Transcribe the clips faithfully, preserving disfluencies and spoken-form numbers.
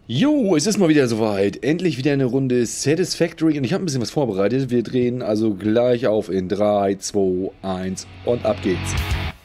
Jo, es ist mal wieder soweit. Endlich wieder eine Runde Satisfactory und ich habe ein bisschen was vorbereitet. Wir drehen also gleich auf in drei, zwei, eins und ab geht's.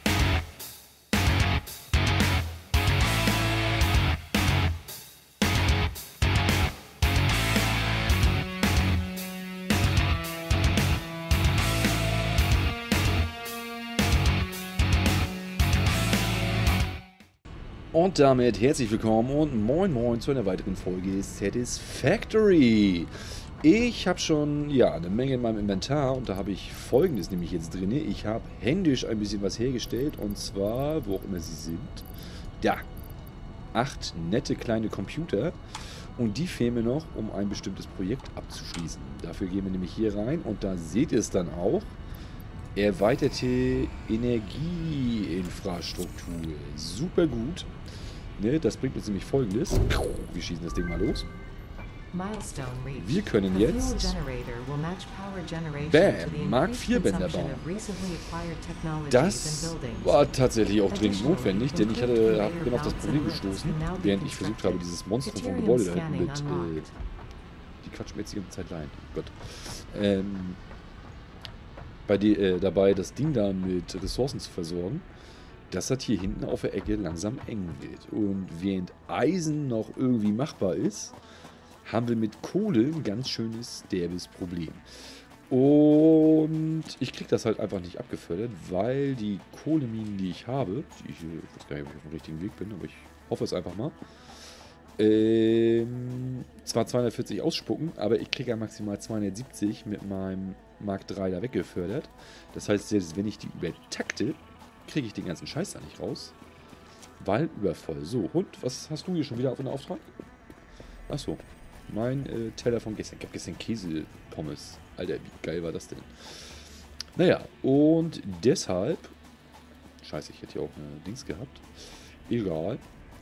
Und damit herzlich willkommen und moin moin zu einer weiteren Folge Satisfactory. Ich habe schon, ja, eine Menge in meinem Inventar und da habe ich Folgendes nämlich jetzt drin. Ich habe händisch ein bisschen was hergestellt und zwar, wo auch immer sie sind, da, acht nette kleine Computer und die fehlen mir noch, um ein bestimmtes Projekt abzuschließen. Dafür gehen wir nämlich hier rein und da seht ihr es dann auch. Erweiterte Energieinfrastruktur. Super gut. Ne, das bringt uns nämlich Folgendes. Wir schießen das Ding mal los. Wir können jetzt Bam, Mark vier Bänder bauen. Das war tatsächlich auch dringend notwendig, denn ich hatte, hab, bin auf das Problem gestoßen, während ich versucht habe, dieses Monstrum vom Gebäude da hinten mit... Äh, die quatschen mir jetzt die ganze Zeit rein. Oh Gott. Ähm... Bei die, äh, dabei das Ding da mit Ressourcen zu versorgen, dass das hier hinten auf der Ecke langsam eng wird. Und während Eisen noch irgendwie machbar ist, haben wir mit Kohle ein ganz schönes, derbes Problem. Und ich kriege das halt einfach nicht abgefördert, weil die Kohleminen, die ich habe, die ich, ich weiß gar nicht, ob ich auf dem richtigen Weg bin, aber ich hoffe es einfach mal, ähm, zwar zweihundertvierzig ausspucken, aber ich kriege ja maximal zweihundertsiebzig mit meinem Mark drei da weggefördert. Das heißt, selbst wenn ich die übertakte, kriege ich den ganzen Scheiß da nicht raus. Weil übervoll. So, und was hast du hier schon wieder auf den Auftrag? Achso, mein äh, Teller von gestern. Ich habe gestern Käsepommes. Alter, wie geil war das denn? Naja, und deshalb... Scheiße, ich hätte hier auch eine Dings gehabt. Egal.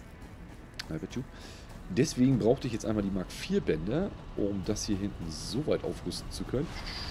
Deswegen brauchte ich jetzt einmal die Mark vier Bänder, um das hier hinten so weit aufrüsten zu können,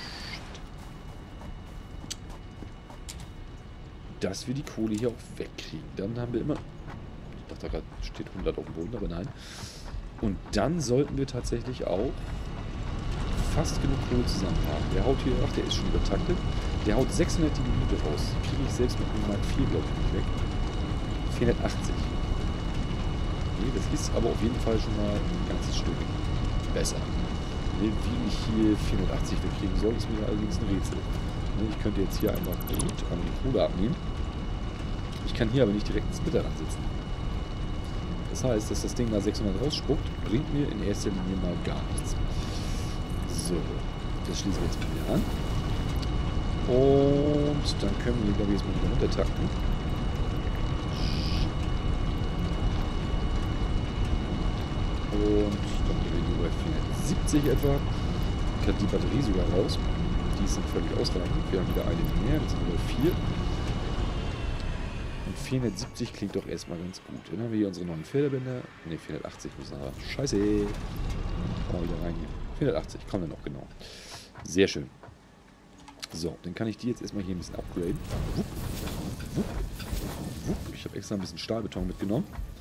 dass wir die Kohle hier auch wegkriegen. Dann haben wir immer... Ich dachte gerade, steht hundert auf dem Boden, aber nein. Und dann sollten wir tatsächlich auch fast genug Kohle zusammen haben. Der haut hier... Ach, der ist schon übertaktet. Der haut sechshundert die Minute raus. Kriege ich selbst mit dem Mark vier, glaube ich, nicht weg. vierhundertachtzig. Nee, das ist aber auf jeden Fall schon mal ein ganzes Stück besser. Nee, wie ich hier vierhundertachtzig wegkriegen soll, ist mir allerdings ein Rätsel. Nee, ich könnte jetzt hier einmal gut an die Kohle abnehmen. Ich kann hier aber nicht direkt ins Splitter ransetzen. Das heißt, dass das Ding da sechshundert rausspuckt, bringt mir in erster Linie mal gar nichts. So, das schließen wir jetzt mal wieder an. Und dann können wir, glaube ich, jetzt mal wieder runtertakten. Und dann gehen wir hier bei vierhundertsiebzig etwa. Ich habe die Batterie sogar raus. Die sind völlig ausreichend. Wir haben wieder eine mehr, das sind wir bei vier. Und vierhundertsiebzig klingt doch erstmal ganz gut. Dann haben wir hier unsere neuen Förderbänder. Ne, vierhundertachtzig müssen wir. Scheiße. Mal wieder rein hier. vierhundertachtzig, kommen wir noch genau. Sehr schön. So, dann kann ich die jetzt erstmal hier ein bisschen upgraden. Wupp, wupp, wupp. Ich habe extra ein bisschen Stahlbeton mitgenommen.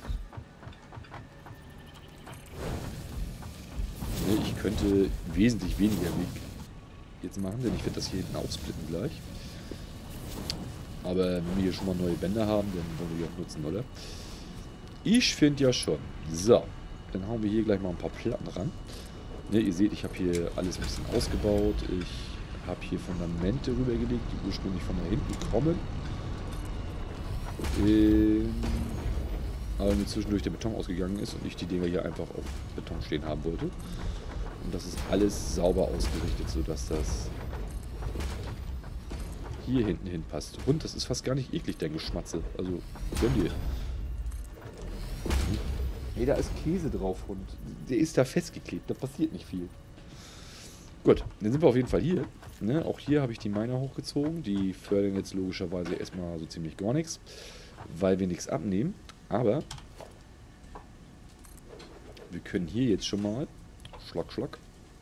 Ich könnte wesentlich weniger Weg jetzt machen, denn ich werde das hier hinten aufsplitten gleich. Aber wenn wir hier schon mal neue Bänder haben, dann wollen wir die auch nutzen, oder? Ich finde ja schon. So, dann hauen wir hier gleich mal ein paar Platten ran. Ne, ihr seht, ich habe hier alles ein bisschen ausgebaut. Ich habe hier Fundamente rübergelegt, die ursprünglich von da hinten kommen. Ähm, aber mir zwischendurch der Beton ausgegangen ist und ich die Dinger hier einfach auf Beton stehen haben wollte. Und das ist alles sauber ausgerichtet, sodass das hier hinten hinpasst. Und das ist fast gar nicht eklig, der Geschmatze. Also, gönn dir. Ey, da ist Käse drauf und der ist da festgeklebt. Da passiert nicht viel. Gut, dann sind wir auf jeden Fall hier. Ne? Auch hier habe ich die Miner hochgezogen. Die fördern jetzt logischerweise erstmal so ziemlich gar nichts, weil wir nichts abnehmen. Aber wir können hier jetzt schon mal Schlag, Schlag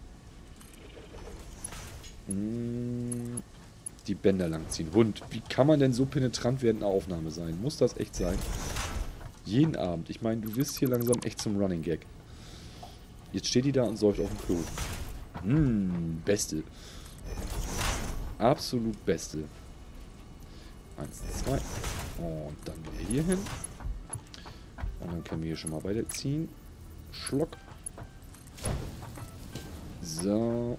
die Bänder langziehen. Hund, wie kann man denn so penetrant während einer Aufnahme sein? Muss das echt sein? Jeden Abend. Ich meine, du wirst hier langsam echt zum Running Gag. Jetzt steht die da und säuft auf dem Klo. Hm, beste. Absolut beste. Eins, zwei. Und dann wieder hier hin. Und dann können wir hier schon mal weiterziehen. Schluck. So.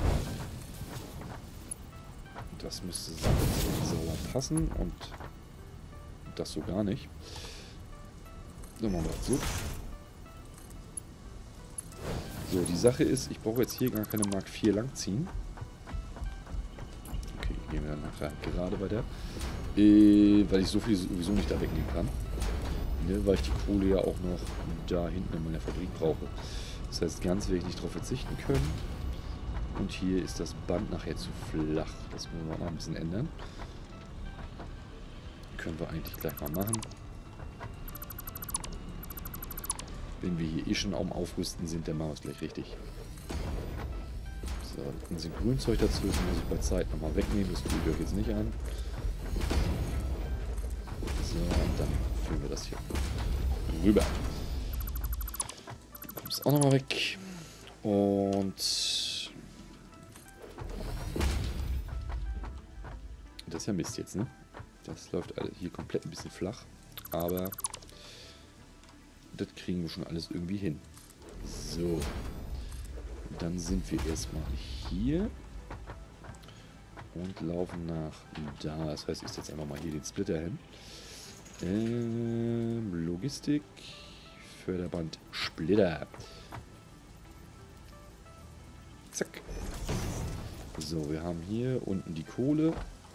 Das müsste sauber passen. Und das so gar nicht. Dann machen wir das so. So, die Sache ist, ich brauche jetzt hier gar keine Mark vier lang ziehen. Okay, gehen wir dann nachher gerade weiter. Äh, weil ich so viel sowieso nicht da wegnehmen kann. Ne, weil ich die Kohle ja auch noch da hinten in meiner Fabrik brauche. Das heißt, ganz werde ich nicht darauf verzichten können. Und hier ist das Band nachher zu flach. Das müssen wir noch ein bisschen ändern. Können wir eigentlich gleich mal machen. Wenn wir hier eh schon am Aufrüsten sind, dann machen wir es gleich richtig. So, ein bisschen Grünzeug dazwischen muss ich bei Zeit nochmal wegnehmen. Das tue ich euch jetzt nicht an. So, und dann führen wir das hier rüber. Du kommst auch nochmal weg. Und das ist ja Mist jetzt, ne? Das läuft alles hier komplett ein bisschen flach. Aber das kriegen wir schon alles irgendwie hin. So. Dann sind wir erstmal hier. Und laufen nach da. Das heißt, ich setze einfach mal hier den Splitter hin. Ähm, Logistik. Förderband Splitter. Zack. So, wir haben hier unten die Kohle,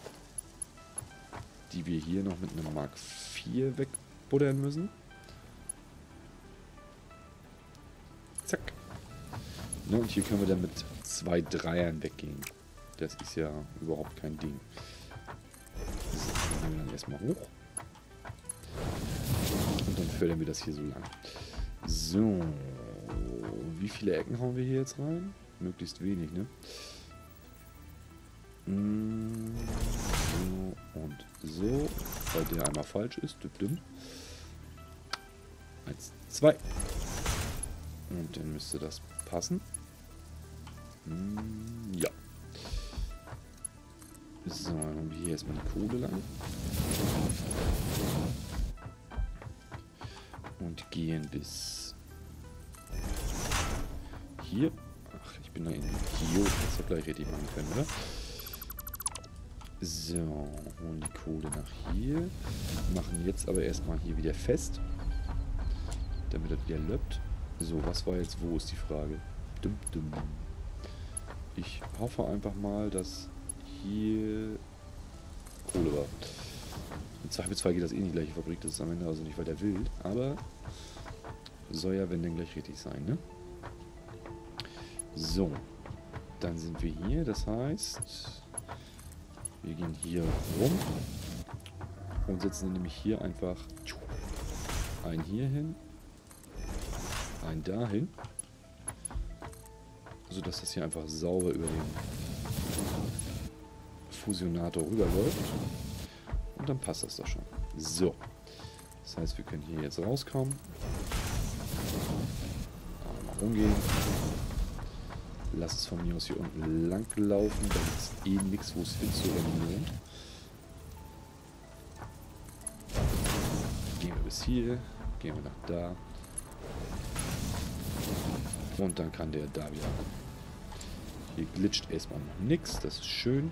die wir hier noch mit einer Mark vier wegbuddern müssen. Zack. Ne, und hier können wir dann mit zwei Dreiern weggehen. Das ist ja überhaupt kein Ding. Das nehmen wir dann erstmal hoch. Und dann fördern wir das hier so lang. So. Wie viele Ecken hauen wir hier jetzt rein? Möglichst wenig, ne? So und so. Weil der einmal falsch ist. Eins, zwei. Und dann müsste das passen. Ja. So, dann haben wir hier erstmal die Kohle lang. Und gehen bis hier. Ach, ich bin da in Kio. Das wir gleich richtig machen können, oder? So, holen die Kohle nach hier. Machen jetzt aber erstmal hier wieder fest. Damit das wieder löppt. So, was war jetzt wo, ist die Frage. Dum, dum. Ich hoffe einfach mal, dass hier Kohle war. Im Zweifelsfall geht das eh in die gleiche Fabrik, das ist am Ende also nicht weiter wild. Aber soll ja, wenn, dann gleich richtig sein, ne? So, dann sind wir hier, das heißt, wir gehen hier rum und setzen nämlich hier einfach einen hier hin, einen dahin, sodass das hier einfach sauber über den Fusionator rüberläuft. Und dann passt das doch schon. So. Das heißt, wir können hier jetzt rauskommen. Mal rumgehen. Lass es von mir aus hier unten lang laufen. Da ist eh nichts, wo es hinzurennen. Gehen wir bis hier. Gehen wir nach da. Und dann kann der da wieder. Hier glitscht erstmal noch nichts. Das ist schön.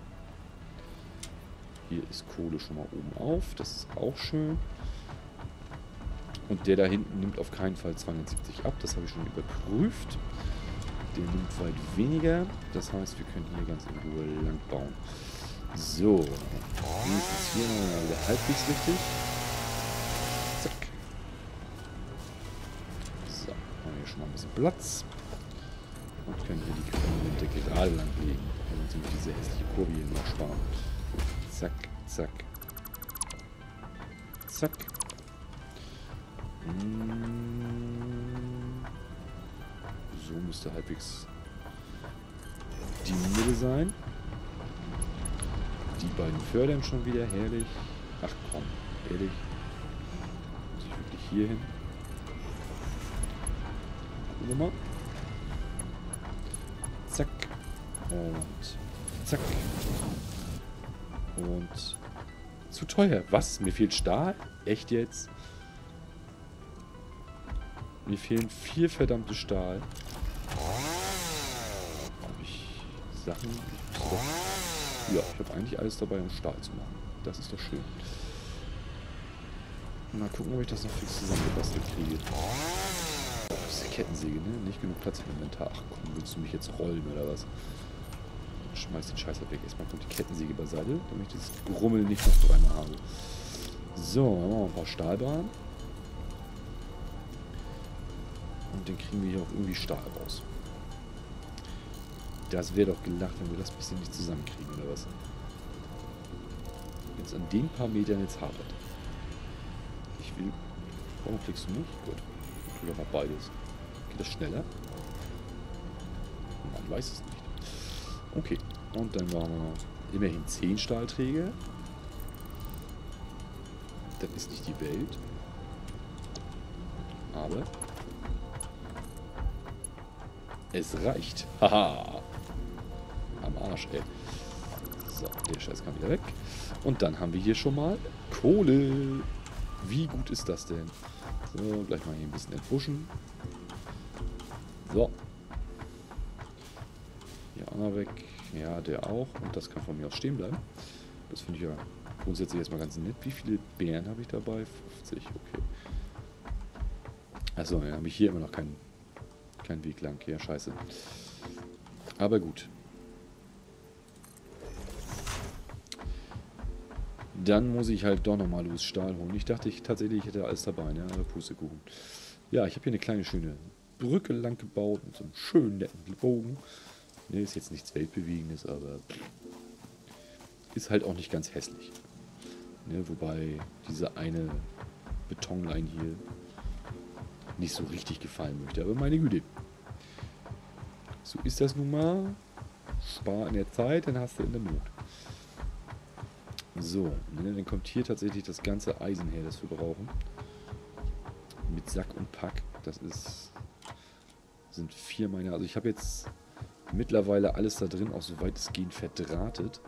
Hier ist Kohle schon mal oben auf. Das ist auch schön. Und der da hinten nimmt auf keinen Fall zweihundertsiebzig ab. Das habe ich schon überprüft. Der nimmt weit weniger. Das heißt, wir können hier ganz in Ruhe lang bauen. So. Jetzt hier mal wieder halbwegs richtig. Zack. So. Haben wir hier schon mal ein bisschen Platz. Und können hier die Komponente gerade lang legen. Und uns diese hässliche Kurve hier noch sparen. Zack, zack. Zack. So müsste halbwegs die Mitte sein. Die beiden fördern schon wieder. Herrlich. Ach komm, ehrlich. Muss ich wirklich hier hin? Gucken wir mal. zack. Und zack. Und zu teuer. Was? Mir fehlt Stahl? Echt jetzt? Mir fehlen vier verdammte Stahl. Habe ich Sachen? Ja, ich habe eigentlich alles dabei, um Stahl zu machen. Das ist doch schön. Mal gucken, ob ich das noch fix zusammengebastelt kriege. Das ist eine Kettensäge, ne? Nicht genug Platz im Inventar. Ach komm, willst du mich jetzt rollen oder was? Schmeiß den Scheiß halt weg. Erstmal kommt die Kettensäge beiseite, damit ich das Grummel nicht noch dreimal habe. So, dann machen wir ein paar Stahlbahnen. Und dann kriegen wir hier auch irgendwie Stahl raus. Das wäre doch gelacht, wenn wir das bisschen nicht zusammenkriegen, oder was? Jetzt an den paar Metern jetzt hapert. Ich will... Warum klickst du nicht? Gut. Ich will doch mal beides. Geht das schneller? Man weiß es nicht. Okay. Und dann machen wir immerhin zehn Stahlträger. Das ist nicht die Welt. Aber... es reicht. Haha. Am Arsch, ey. So, der Scheiß kann wieder weg. Und dann haben wir hier schon mal Kohle. Wie gut ist das denn? So, gleich mal hier ein bisschen entbuschen. So. Hier einer weg. Ja, der auch. Und das kann von mir aus stehen bleiben. Das finde ich ja grundsätzlich erstmal ganz nett. Wie viele Beeren habe ich dabei? fünfzig, okay. Achso, dann habe ich hier immer noch keinen keinen Weg lang. Ja, scheiße. Aber gut. Dann muss ich halt doch nochmal los Stahl holen. Ich dachte, ich tatsächlich ich hätte alles dabei, ne? Aber Pustekuchen. Ja, ich habe hier eine kleine schöne Brücke lang gebaut mit so einem schönen netten Bogen. Ne, ist jetzt nichts Weltbewegendes, aber ist halt auch nicht ganz hässlich. Ne, wobei diese eine Betonline hier nicht so richtig gefallen möchte. Aber meine Güte. So ist das nun mal. Spar in der Zeit, dann hast du in der Not. So, ne, dann kommt hier tatsächlich das ganze Eisen her, das wir brauchen. Mit Sack und Pack. Das ist sind vier meiner. Also ich habe jetzt mittlerweile alles da drin, auch soweit es geht, verdrahtet.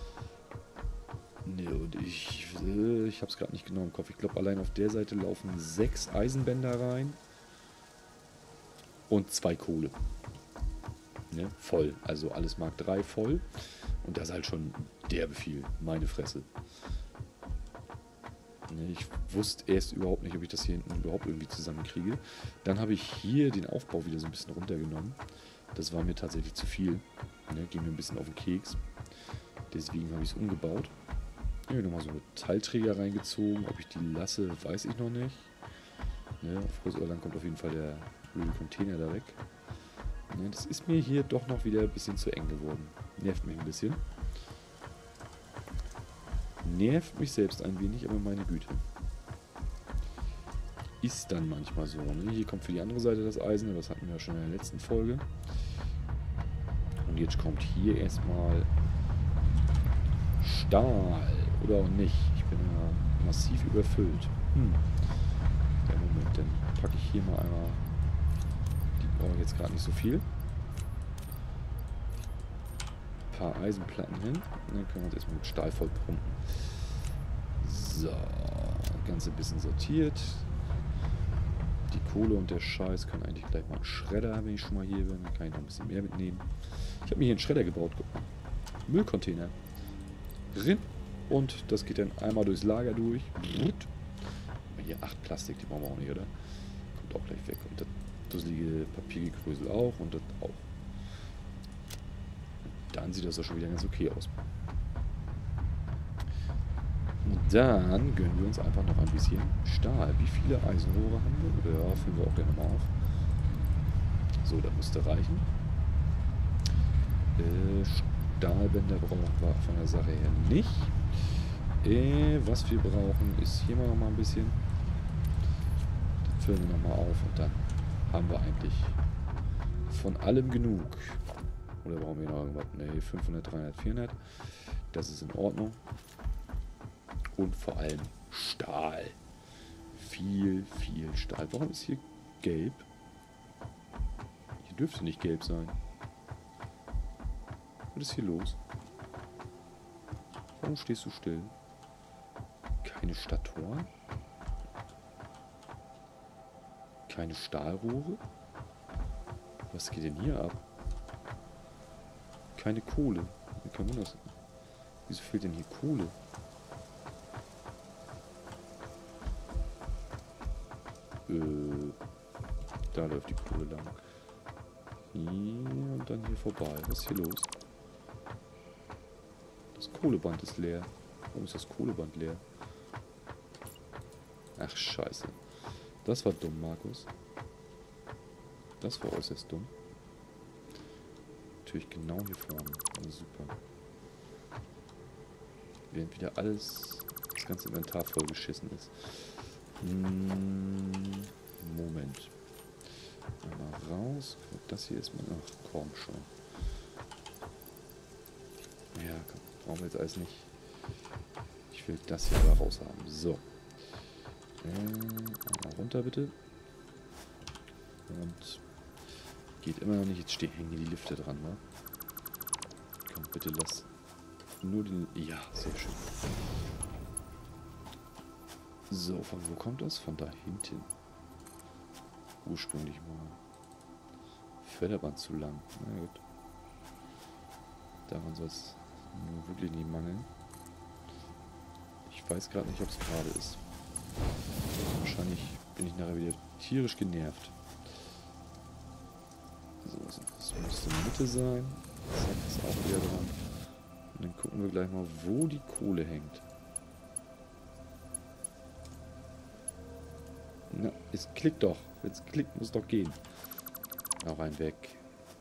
Ne, und ich, äh, ich habe es gerade nicht genau im Kopf. Ich glaube, allein auf der Seite laufen sechs Eisenbänder rein. Und zwei Kohle. Ne, voll. Also alles Mark drei voll. Und das ist halt schon derbe viel. Meine Fresse. Ne, ich wusste erst überhaupt nicht, ob ich das hier hinten überhaupt irgendwie zusammenkriege. Dann habe ich hier den Aufbau wieder so ein bisschen runtergenommen. Das war mir tatsächlich zu viel. Ne, ging mir ein bisschen auf den Keks. Deswegen habe ich es umgebaut. Hier nochmal so eine Teilträger reingezogen. Ob ich die lasse, weiß ich noch nicht. Ne, auf Großirland kommt auf jeden Fall der blöde Container da weg. Ne, das ist mir hier doch noch wieder ein bisschen zu eng geworden. Nervt mich ein bisschen. Nervt mich selbst ein wenig, aber meine Güte. Ist dann manchmal so. Ne? Hier kommt für die andere Seite das Eisen, das hatten wir ja schon in der letzten Folge. Und jetzt kommt hier erstmal Stahl. Oder auch nicht. Ich bin ja massiv überfüllt. Hm. Der Moment, dann packe ich hier mal einmal. Die brauche ich jetzt gerade nicht so viel. Ein paar Eisenplatten hin. Und dann können wir uns erstmal mit Stahl voll pumpen. So. Das Ganze ein bisschen sortiert. Die Kohle und der Scheiß können eigentlich gleich mal einen Schredder, wenn ich schon mal hier bin. Dann kann ich noch ein bisschen mehr mitnehmen. Ich habe mir hier einen Schredder gebaut. Guck mal. Müllcontainer. Rin. Und das geht dann einmal durchs Lager durch. Hier acht Plastik, die brauchen wir auch nicht, oder? Kommt auch gleich weg. Und das dusselige Papiergekrösel auch und das auch. Dann sieht das doch schon wieder ganz okay aus. Und dann gönnen wir uns einfach noch ein bisschen Stahl. Wie viele Eisenrohre haben wir? Ja, füllen wir auch gerne mal auf. So, das müsste reichen. Äh, Stahlbänder brauchen wir von der Sache her nicht. Äh, was wir brauchen, ist hier mal noch mal ein bisschen. Das füllen wir noch mal auf und dann haben wir eigentlich von allem genug. Oder brauchen wir noch irgendwas? Ne, fünfhundert, dreihundert, vierhundert. Das ist in Ordnung. Und vor allem Stahl. Viel, viel Stahl. Warum ist hier gelb? Hier dürfte nicht gelb sein. Was ist hier los? Warum stehst du still? Keine Statoren? Keine Stahlrohre? Was geht denn hier ab? Keine Kohle. Wie kann man das? Wieso fehlt denn hier Kohle? Äh, da läuft die Kohle lang. Hier und dann hier vorbei. Was ist hier los? Das Kohleband ist leer. Warum ist das Kohleband leer? Ach, scheiße. Das war dumm, Markus. Das war äußerst dumm. Natürlich genau hier vorne. Also super. Während wieder alles, das ganze Inventar vollgeschissen ist. Hm, Moment. Mal raus. Das hier ist mal... Ach, komm schon. Ja, komm. Brauchen wir jetzt alles nicht. Ich will das hier aber raus haben. So. Äh, mal runter bitte. Und geht immer noch nicht. Jetzt stehen, hängen hier die Lifte dran, wa? Komm, bitte lass nur den... Ja, sehr schön. So, von wo kommt das? Von da hinten. Ursprünglich mal. Förderband zu lang. Na gut. Daran soll es nur wirklich nicht mangeln. Ich weiß gerade nicht, ob es gerade ist. Wahrscheinlich bin ich nachher wieder tierisch genervt. So, das müsste in der Mitte sein. Das ist auch wieder dran. Und dann gucken wir gleich mal, wo die Kohle hängt. Na, es klickt doch. Jetzt klickt, muss doch gehen. Auch ein weg.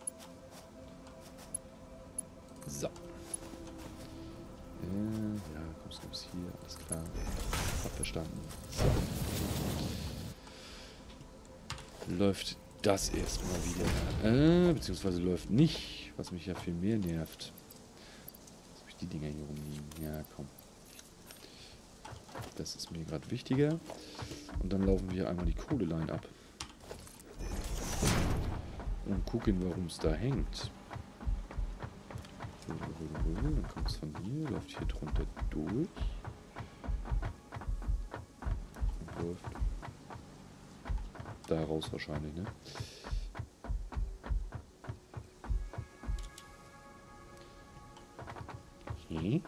So. Äh, ja, kommst, kommst hier. Alles klar. Hab verstanden. So. Läuft das erstmal wieder. Äh, beziehungsweise läuft nicht. Was mich ja viel mehr nervt. Jetzt habe ich die Dinger hier rumliegen. Ja, komm. Das ist mir gerade wichtiger. Und dann laufen wir einmal die Kohleline ab. Und gucken, warum es da hängt. Dann kommt es von hier, läuft hier drunter durch. Und läuft da raus wahrscheinlich, ne? Okay.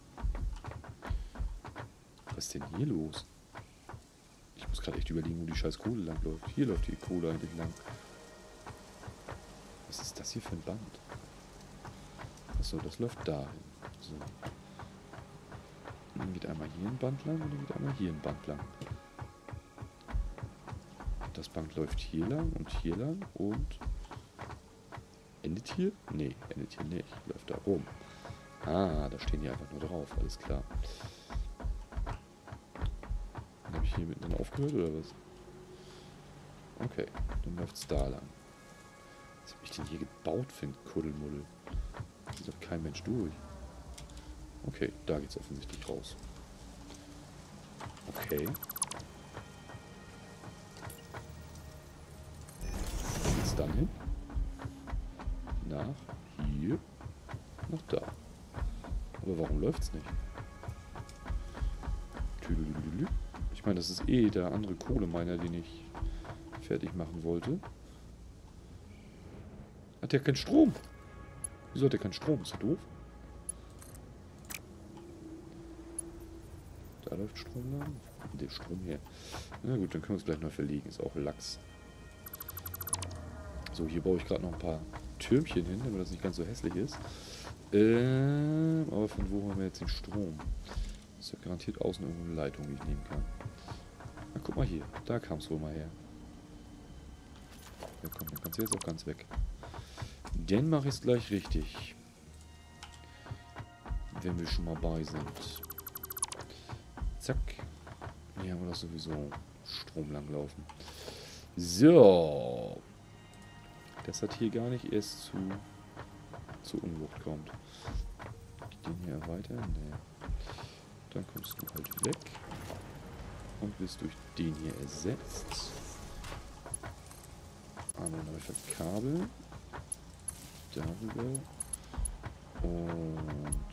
Was ist denn hier los? Ich muss gerade echt überlegen, wo die scheiß Kohle lang läuft. Hier läuft die Kohle eigentlich lang. Was ist das hier für ein Band? Achso, das läuft dahin. So. Dann geht einmal hier ein Band lang und dann geht einmal hier ein Band lang. Das Band läuft hier lang und hier lang und... Endet hier? Nee, endet hier nicht. Läuft da rum. Ah, da stehen die einfach nur drauf. Alles klar. Habe ich hier mitten aufgehört oder was? Okay, dann läuft es da lang. Was habe ich denn hier gebaut für ein Kuddelmuddel? Da sieht doch kein Mensch durch. Okay, da geht es offensichtlich raus. Okay. Wo geht's dann hin? Nach hier. Nach da. Aber warum läuft's nicht? Tüdelüdelü. Ich meine, das ist eh der andere Kohleminer, den ich fertig machen wollte. Hat der keinen Strom? Wieso hat der keinen Strom? Ist der doof? Da läuft Strom lang. Wo kommt der Strom her? Na gut, dann können wir es gleich mal verlegen. Ist auch Lachs. So, hier baue ich gerade noch ein paar Türmchen hin, damit das nicht ganz so hässlich ist. Ähm, aber von wo haben wir jetzt den Strom? Das ist ja garantiert außen irgendwo eine Leitung, die ich nehmen kann. Na, guck mal hier. Da kam es wohl mal her. Ja komm, dann kannst du jetzt auch ganz weg. Dann mache ich es gleich richtig. Wenn wir schon mal bei sind. Zack. Hier haben wir doch sowieso Strom langlaufen. So. Das hat hier gar nicht erst zu, zu Unwucht kommt. Den hier erweitern? Nee. Dann kommst du halt weg. Und wirst durch den hier ersetzt. Einmal neu verkabeln. Darüber. Und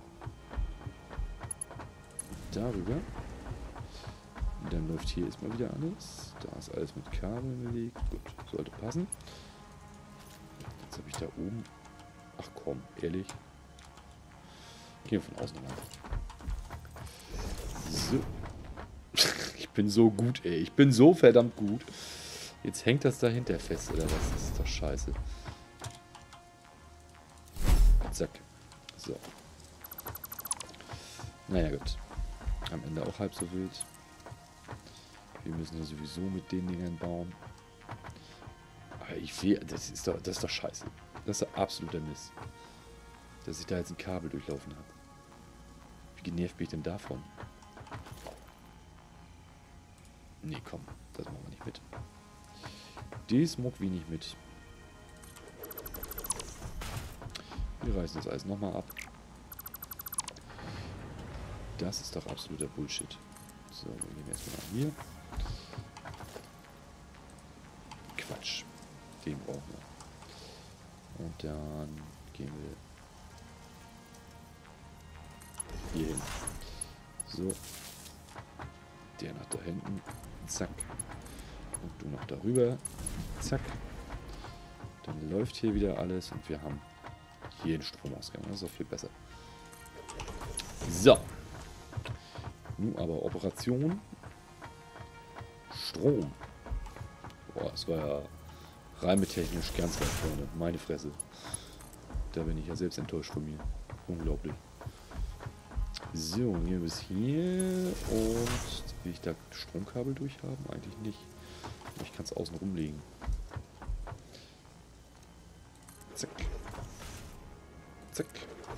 darüber. Und dann läuft hier erstmal wieder alles. Da ist alles mit Kabeln belegt. Gut, sollte passen. Jetzt habe ich da oben... Ach komm, ehrlich. Gehen wir von außen rein. So. Ich bin so gut, ey. Ich bin so verdammt gut. Jetzt hängt das dahinter fest, oder was? Das ist doch scheiße. Zack. So. Naja, gut. Am Ende auch halb so wild. Wir müssen ja sowieso mit den Dingern bauen. Aber ich will... Das ist doch, das ist doch scheiße. Das ist doch absoluter Mist. Dass ich da jetzt ein Kabel durchlaufen habe. Wie genervt bin ich denn davon? Nee, komm. Das machen wir nicht mit. Das mag wir nicht mit. Wir reißen das Eis nochmal ab. Das ist doch absoluter Bullshit. So, wir gehen erstmal nach hier. Quatsch. Den brauchen wir. Und dann gehen wir hier hin. So. Der nach da hinten. Zack. Und du noch darüber. Zack. Dann läuft hier wieder alles und wir haben hier den Stromausgang. Das ist auch viel besser. So. Nun aber Operation Strom. Boah, das war ja reimetechnisch ganz weit vorne. Meine Fresse. Da bin ich ja selbst enttäuscht von mir. Unglaublich. So, hier bis hier. Und will ich da Stromkabel durch haben? Eigentlich nicht. Ich kann es außen rumlegen. Zack. Zack.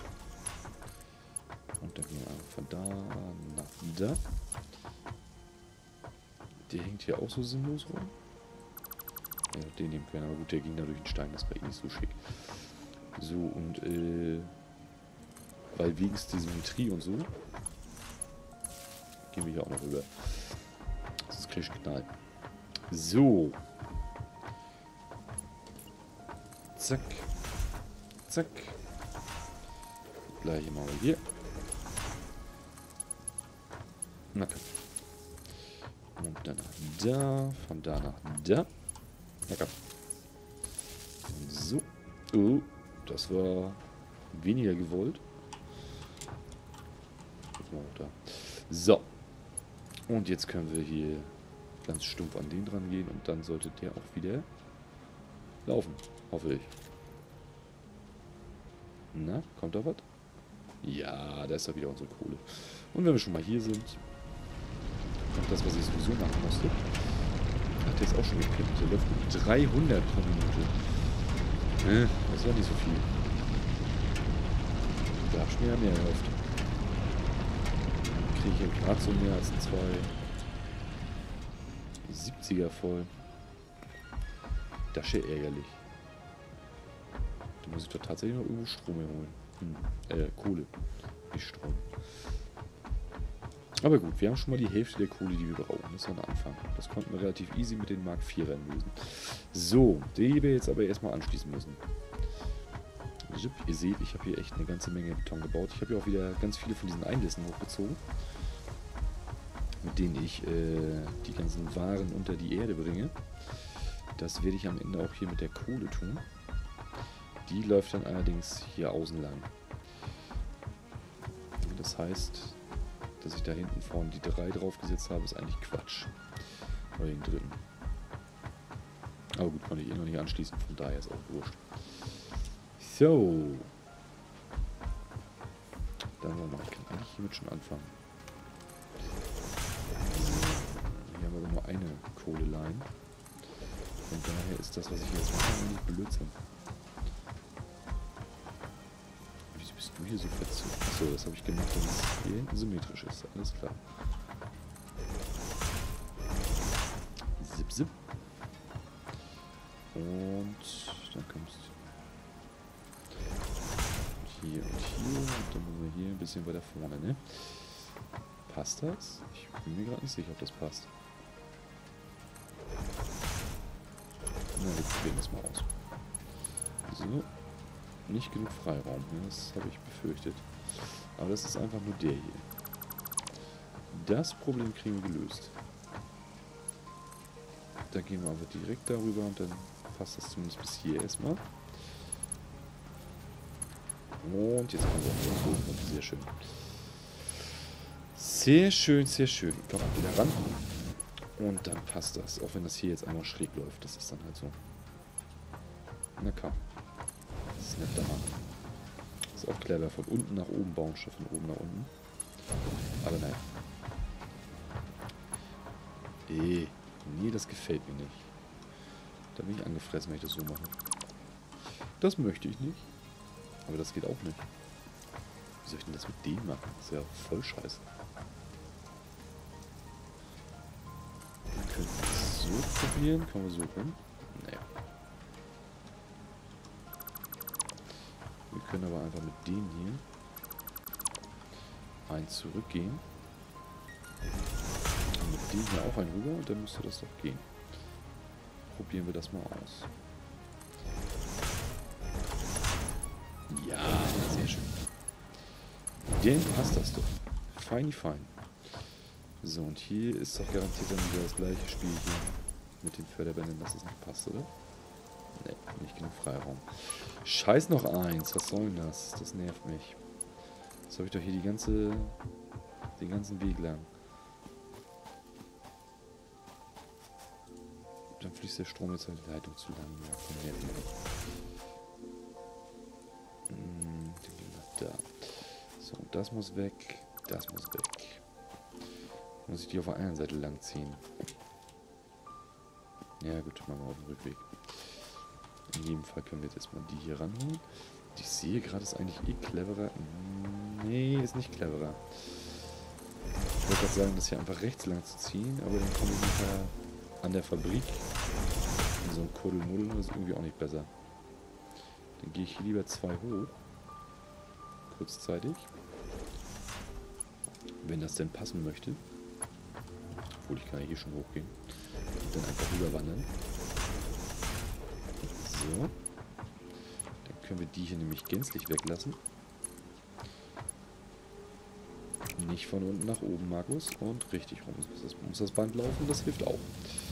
Und dann gehen wir von da nach da. Der hängt hier auch so sinnlos rum. Ja, den nehmen können, aber gut, der ging da durch den Stein, das war eh nicht so schick. So, und äh, weil wegen der Symmetrie und so, gehen wir hier auch noch rüber. Sonst krieg ich einen Knall. So. Zack. Zack. Gleich mal hier. Na komm. Und dann nach da. Von da nach da. Na komm. Und so. Oh, das war weniger gewollt. Da. So. Und jetzt können wir hier ganz stumpf an den dran gehen und dann sollte der auch wieder laufen. Hoffe ich. Na, kommt da was? Ja, da ist ja wieder unsere Kohle. Und wenn wir schon mal hier sind, kommt das, was ich sowieso machen musste. Ach, der ist auch schon gekippt. Der läuft mit dreihundert pro Minute. Äh, das ist ja nicht so viel. Da hab ich mir ja mehr erhofft. Kriege ich hier gerade so mehr als zwei siebziger voll. Das ist ja ärgerlich. Da muss ich doch tatsächlich noch irgendwo Strom herholen. Hm. Äh, Kohle. Nicht Strom. Aber gut, wir haben schon mal die Hälfte der Kohle, die wir brauchen. Das ist ja ein Anfang. Das konnten wir relativ easy mit den Mark vierern lösen. So, die wir jetzt aber erstmal anschließen müssen. Ihr seht, ich habe hier echt eine ganze Menge Beton gebaut. Ich habe hier auch wieder ganz viele von diesen Einlässen hochgezogen, mit denen ich äh, die ganzen Waren unter die Erde bringe. Das werde ich am Ende auch hier mit der Kohle tun. Die läuft dann allerdings hier außen lang. Das heißt, dass ich da hinten vorne die drei draufgesetzt habe, ist eigentlich Quatsch. Oder den dritten. Aber gut, konnte ich eh noch nicht anschließen, von daher ist auch wurscht. So. Dann wollen wir mal, ich kann eigentlich hiermit schon anfangen. Hier haben wir aber nur eine Kohleline. Von daher ist das, was ich jetzt mache, nicht Blödsinn. Wieso bist du hier so verzogen? Achso, das habe ich gemacht, damit es hier hinten symmetrisch ist. Alles klar. Zip, zip. Und dann kommst du hier und hier. Und dann müssen wir hier ein bisschen weiter vorne, ne? Passt das? Ich bin mir gerade nicht sicher, ob das passt. Na, wir probieren das mal aus. So. Nicht genug Freiraum. Ja, das habe ich befürchtet. Aber das ist einfach nur der hier. Das Problem kriegen wir gelöst. Da gehen wir aber direkt darüber und dann passt das zumindest bis hier erstmal. Und jetzt kommen wir auf den Boden. Sehr schön. Sehr schön, sehr schön. Komm mal wieder ran. Und dann passt das. Auch wenn das hier jetzt einmal schräg läuft. Das ist dann halt so. Na komm. Das ist nett da machen. Das ist auch clever. Von unten nach oben bauen, statt von oben nach unten. Aber nein. Eh. Nee, das gefällt mir nicht. Da bin ich angefressen, wenn ich das so mache. Das möchte ich nicht. Aber das geht auch nicht. Wie soll ich denn das mit dem machen? Das ist ja voll scheiße. Wir können es so probieren. Kommen wir so rum? Naja. Wir können aber einfach mit dem hier ein zurückgehen. Und mit dem hier auch ein rüber und dann müsste das doch gehen. Probieren wir das mal aus. Ja, sehr schön. Dann passt das doch. Feini fein. So, und hier ist doch garantiert dann wieder das gleiche Spiel hier mit den Förderbändern, dass es nicht passt, oder? Ne, nicht genug Freiraum. Scheiß noch eins, was soll denn das? Das nervt mich. Jetzt habe ich doch hier die ganze, den ganzen Weg lang. Dann fließt der Strom jetzt halt die Leitung zu lang. Ja, komm her. Hm, den gehen wir da. So, das muss weg. Das muss weg. Muss ich die auf der einen Seite lang ziehen. Ja gut, machen wir auf dem Rückweg. In jedem Fall können wir jetzt erstmal die hier ranholen. Die ich sehe gerade, ist eigentlich eh cleverer. Nee, ist nicht cleverer. Ich wollte gerade sagen, das hier einfach rechts lang zu ziehen, aber dann komme ich nachher an der Fabrik in so ein Kuddelmuddel, das ist irgendwie auch nicht besser. Dann gehe ich hier lieber zwei hoch. Kurzzeitig. Wenn das denn passen möchte. Obwohl, ich kann ja hier schon hochgehen. Und dann einfach rüberwandern. So. Dann können wir die hier nämlich gänzlich weglassen. Nicht von unten nach oben, Markus. Und richtig rum muss das, muss das Band laufen, das hilft auch.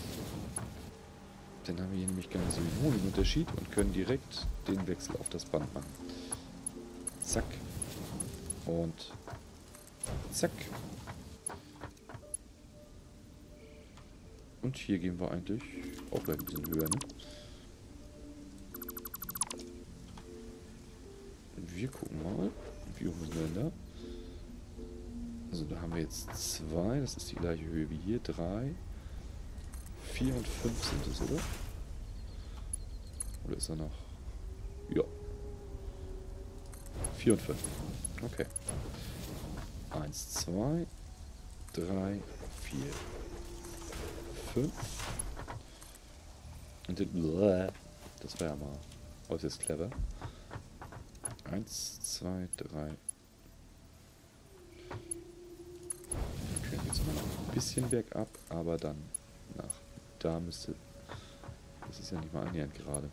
Dann haben wir hier nämlich ganz so einen Unterschied und können direkt den Wechsel auf das Band machen. Zack. Und zack. Und hier gehen wir eigentlich auch gleich ein bisschen höher, ne? Wir gucken mal. Wie hoch müssen wir denn da? Also da haben wir jetzt zwei. Das ist die gleiche Höhe wie hier. Drei. Vier und fünf sind es, oder? Oder ist er noch? Ja. Vier und fünf. Okay. Eins, zwei, drei, vier, fünf. Und den, das war ja mal äußerst clever. Eins, zwei, drei. Wir können jetzt mal noch ein bisschen bergab, aber dann nach da müsste. Das ist ja nicht mal annähernd gerade.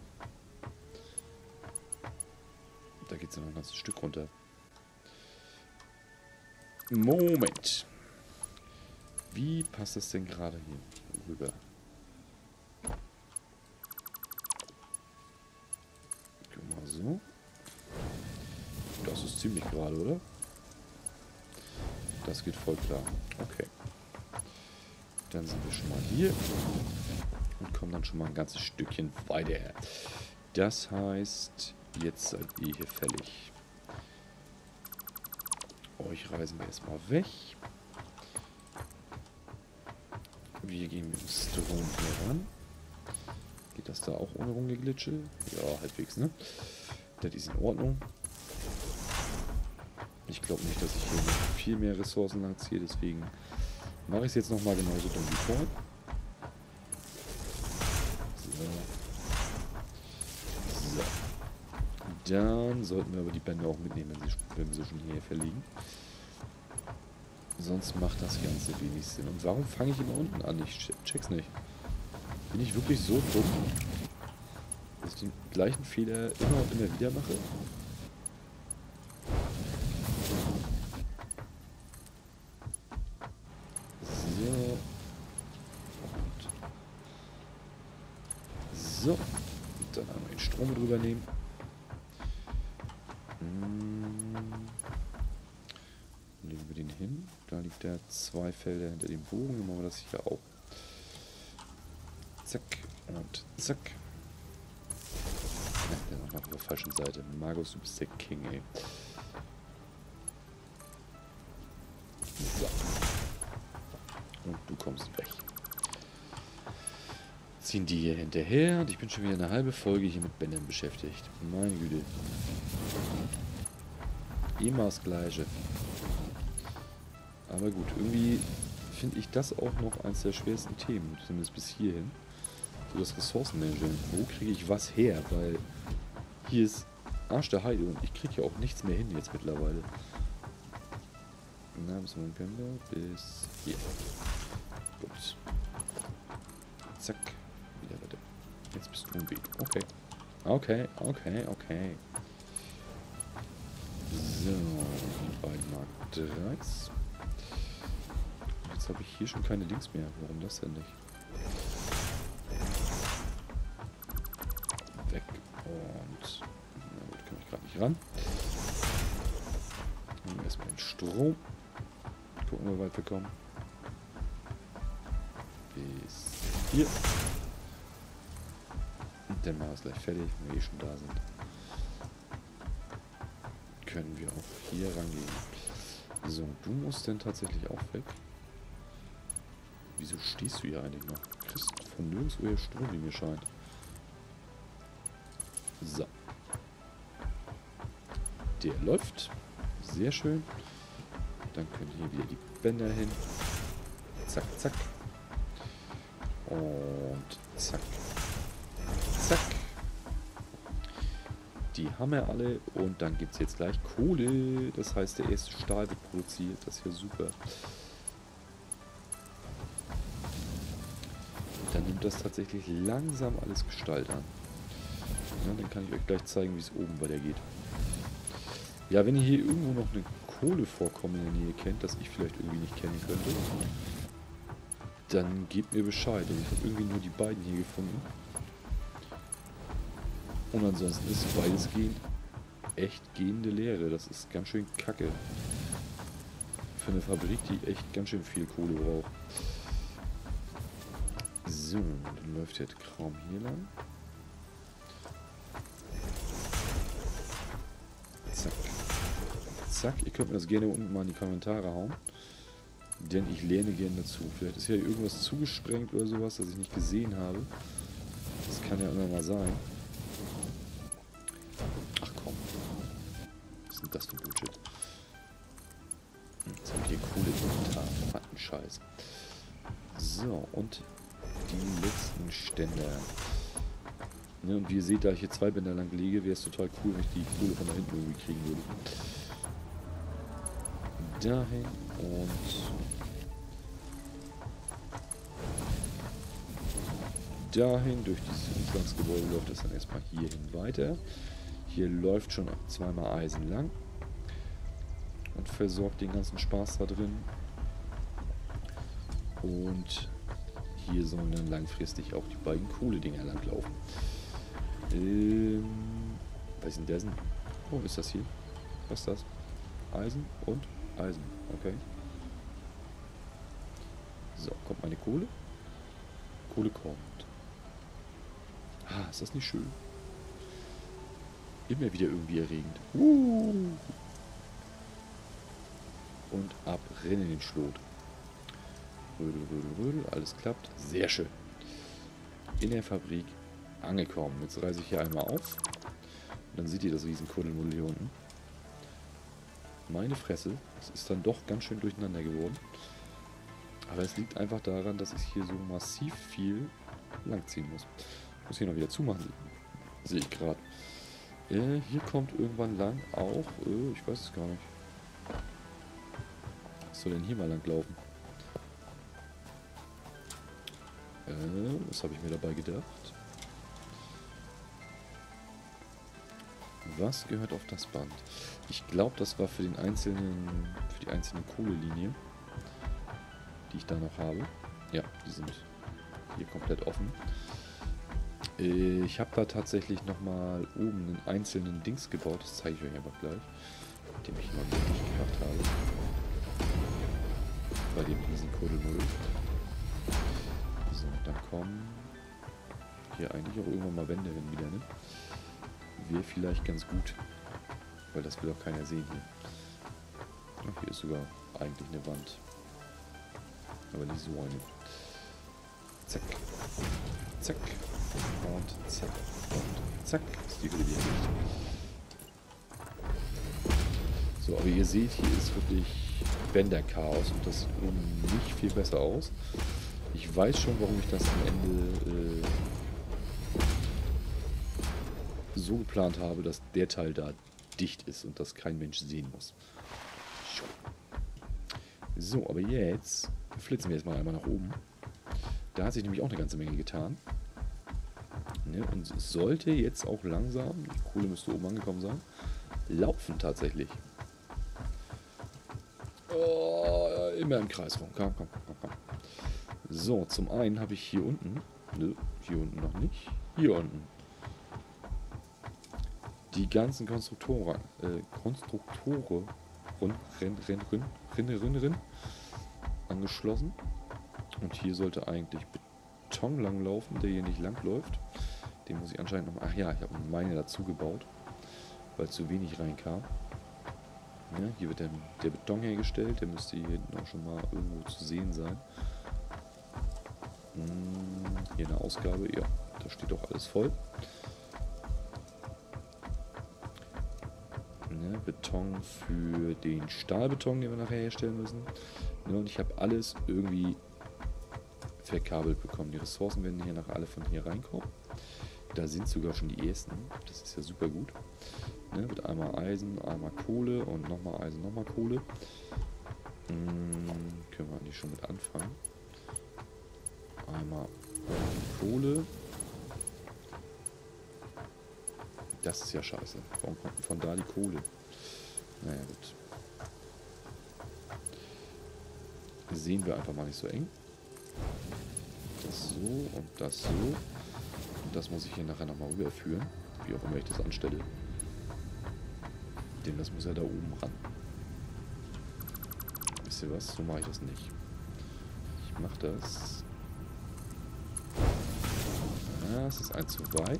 Da geht es ja noch ein ganzes Stück runter. Moment. Wie passt das denn gerade hier rüber? Guck mal so. Das ist ziemlich gerade, oder? Das geht voll klar. Okay. Dann sind wir schon mal hier. Und kommen dann schon mal ein ganzes Stückchen weiter. Das heißt, jetzt seid ihr hier fällig. Euch reisen wir erstmal weg. Wir gehen mit dem Strom hier ran. Geht das da auch ohne Rumgeglitsche? Ja, halbwegs, ne? Das ist in Ordnung. Ich glaube nicht, dass ich hier noch viel mehr Ressourcen lang ziehe, deswegen mache ich es jetzt nochmal genauso dumm wie vorhin. So. So. Dann sollten wir aber die Bänder auch mitnehmen, wenn, sie, wenn wir sie schon hier verlegen. Sonst macht das Ganze wenig Sinn. Und warum fange ich immer unten an? Ich check's nicht. Bin ich wirklich so dumm? dass ich den gleichen Fehler immer und immer wieder mache. So. Und so. Und dann einmal den Strom drüber nehmen. Legen wir den hin. Da liegt der zwei Felder hinter dem Bogen. Dann machen wir das hier auch. Zack und zack. Ja, der ist noch auf der falschen Seite. Magus, du bist der King, ey. So. Und du kommst weg. Ziehen die hier hinterher. Und ich bin schon wieder eine halbe Folge hier mit Bändern beschäftigt. Meine Güte. Immer das Gleiche. Aber gut, irgendwie finde ich das auch noch eines der schwersten Themen, zumindest bis hierhin. So das Ressourcenmanagement. Wo kriege ich was her? Weil hier ist Arsch der Heide und ich kriege ja auch nichts mehr hin jetzt mittlerweile. Na, bis wann können wir? Bis hier. Gut. Zack. Wieder weiter. Jetzt bist du im Weg. Okay. Okay, okay, okay. So, die beiden Mark drei. Jetzt habe ich hier schon keine Dings mehr. Warum das denn nicht? Weg. Und... Na gut, komme ich gerade nicht ran. Nehmen wir erstmal den Strom. Gucken wir, wie weit wir kommen. Bis hier. Und dann machen wir es gleich fertig, wenn wir eh schon da sind. Können wir auch hier rangehen. So, du musst denn tatsächlich auch weg. Wieso stehst du hier eigentlich noch? Du kriegst von nirgendwo hier Strom, wie mir scheint. So. Der läuft. Sehr schön. Dann können hier wieder die Bänder hin. Zack, zack. Und zack. Zack. Die haben wir alle. Und dann gibt es jetzt gleich Kohle. Das heißt, der erste Stahl wird produziert. Das ist ja super. Dann nimmt das tatsächlich langsam alles Gestalt an. Ja, dann kann ich euch gleich zeigen, wie es oben bei der geht. Ja, wenn ihr hier irgendwo noch eine Kohlevorkommen in der Nähe kennt, das ich vielleicht irgendwie nicht kennen könnte, dann gebt mir Bescheid. Also ich habe irgendwie nur die beiden hier gefunden. Und ansonsten ist beides gehen echt gehende Leere. Das ist ganz schön kacke. Für eine Fabrik, die echt ganz schön viel Kohle braucht. So, dann läuft der Kram hier lang. Zack. Zack. Ihr könnt mir das gerne unten mal in die Kommentare hauen. Denn ich lerne gerne dazu. Vielleicht ist ja irgendwas zugesprengt oder sowas, das ich nicht gesehen habe. Das kann ja immer mal sein. Ach komm. Was ist denn das für ein Bullshit? Jetzt habe ich hier Kohle im Inventar. Verdammten Scheiß. So, und die letzten Ständer. Ne, und wie ihr seht, da ich hier zwei Bänder lang lege, wäre es total cool, wenn ich die Kohle von da hinten irgendwie kriegen würde. Dahin und dahin. Durch dieses Umschlagsgebäude läuft es dann erstmal hierhin weiter. Hier läuft schon zweimal Eisen lang und versorgt den ganzen Spaß da drin. Und hier sollen dann langfristig auch die beiden Kohledinger langlaufen. Ähm, was ist denn der? Oh, ist das hier? Was ist das? Eisen und Eisen. Okay. So, kommt meine Kohle. Kohle kommt. Ah, ist das nicht schön? Immer wieder irgendwie erregend. Uh. Und ab rein in den Schlot. Rödel, rödel, rödel. Alles klappt. Sehr schön. In der Fabrik angekommen. Jetzt reiße ich hier einmal auf. Und dann seht ihr das Riesenkuddelmuddel hier unten. Meine Fresse. Es ist dann doch ganz schön durcheinander geworden. Aber es liegt einfach daran, dass ich hier so massiv viel langziehen muss. Ich muss hier noch wieder zumachen. Sehe ich gerade. Äh, hier kommt irgendwann lang auch... Äh, ich weiß es gar nicht. Was soll denn hier mal lang laufen? Äh, was habe ich mir dabei gedacht? Was gehört auf das Band? Ich glaube, das war für den einzelnen, für die einzelne Kohlelinie, die ich da noch habe. Ja, die sind hier komplett offen. Ich habe da tatsächlich nochmal oben einen einzelnen Dings gebaut. Das zeige ich euch aber gleich. Den ich noch nicht gemacht habe. Bei dem riesen Kuddelmuddel. So, dann kommen hier eigentlich auch irgendwann mal Wände hin wieder, ne? Wäre vielleicht ganz gut. Weil das will auch keiner sehen hier. Ach, hier ist sogar eigentlich eine Wand. Aber nicht so eine. Zack. Zack. Und zack. Und zack. Ist die Hülle hier nicht. So, aber ihr seht, hier ist wirklich Bänderchaos und das sieht oben nicht viel besser aus. Ich weiß schon, warum ich das am Ende äh, so geplant habe, dass der Teil da dicht ist und das kein Mensch sehen muss. So, aber jetzt flitzen wir jetzt mal einmal nach oben. Da hat sich nämlich auch eine ganze Menge getan. Ne, und es sollte jetzt auch langsam, die Kohle müsste oben angekommen sein, laufen tatsächlich. Oh, immer im Kreis rum. Komm, komm, komm, komm. So, zum einen habe ich hier unten, ne, hier unten noch nicht, hier unten, die ganzen Konstruktoren, äh, Konstruktore, Run, Renn, Renn, Renn, Renn, Renn, Renn, angeschlossen. Und hier sollte eigentlich Beton lang laufen, der hier nicht lang läuft. Den muss ich anscheinend noch... Ach ja, ich habe meine dazu gebaut, weil zu wenig reinkam. Ja, hier wird der, der Beton hergestellt, der müsste hier hinten auch schon mal irgendwo zu sehen sein. Hm, hier eine Ausgabe, ja, da steht auch alles voll. Ne, Beton für den Stahlbeton, den wir nachher herstellen müssen. Ne, und ich habe alles irgendwie verkabelt bekommen. Die Ressourcen werden hier nachher alle von hier reinkommen. Da sind sogar schon die ersten. Das ist ja super gut. Ne, mit einmal Eisen, einmal Kohle und nochmal Eisen, nochmal Kohle. Hm, können wir eigentlich schon mit anfangen. Einmal Kohle. Das ist ja scheiße. Warum kommt denn von da die Kohle? Naja, gut. Sehen wir einfach mal nicht so eng. Das so und das so. Und das muss ich hier nachher nochmal rüberführen. Wie auch immer ich das anstelle. Denn das muss ja da oben ran. Wisst ihr was? So mache ich das nicht. Ich mache das. Ja, es ist eins zu weit.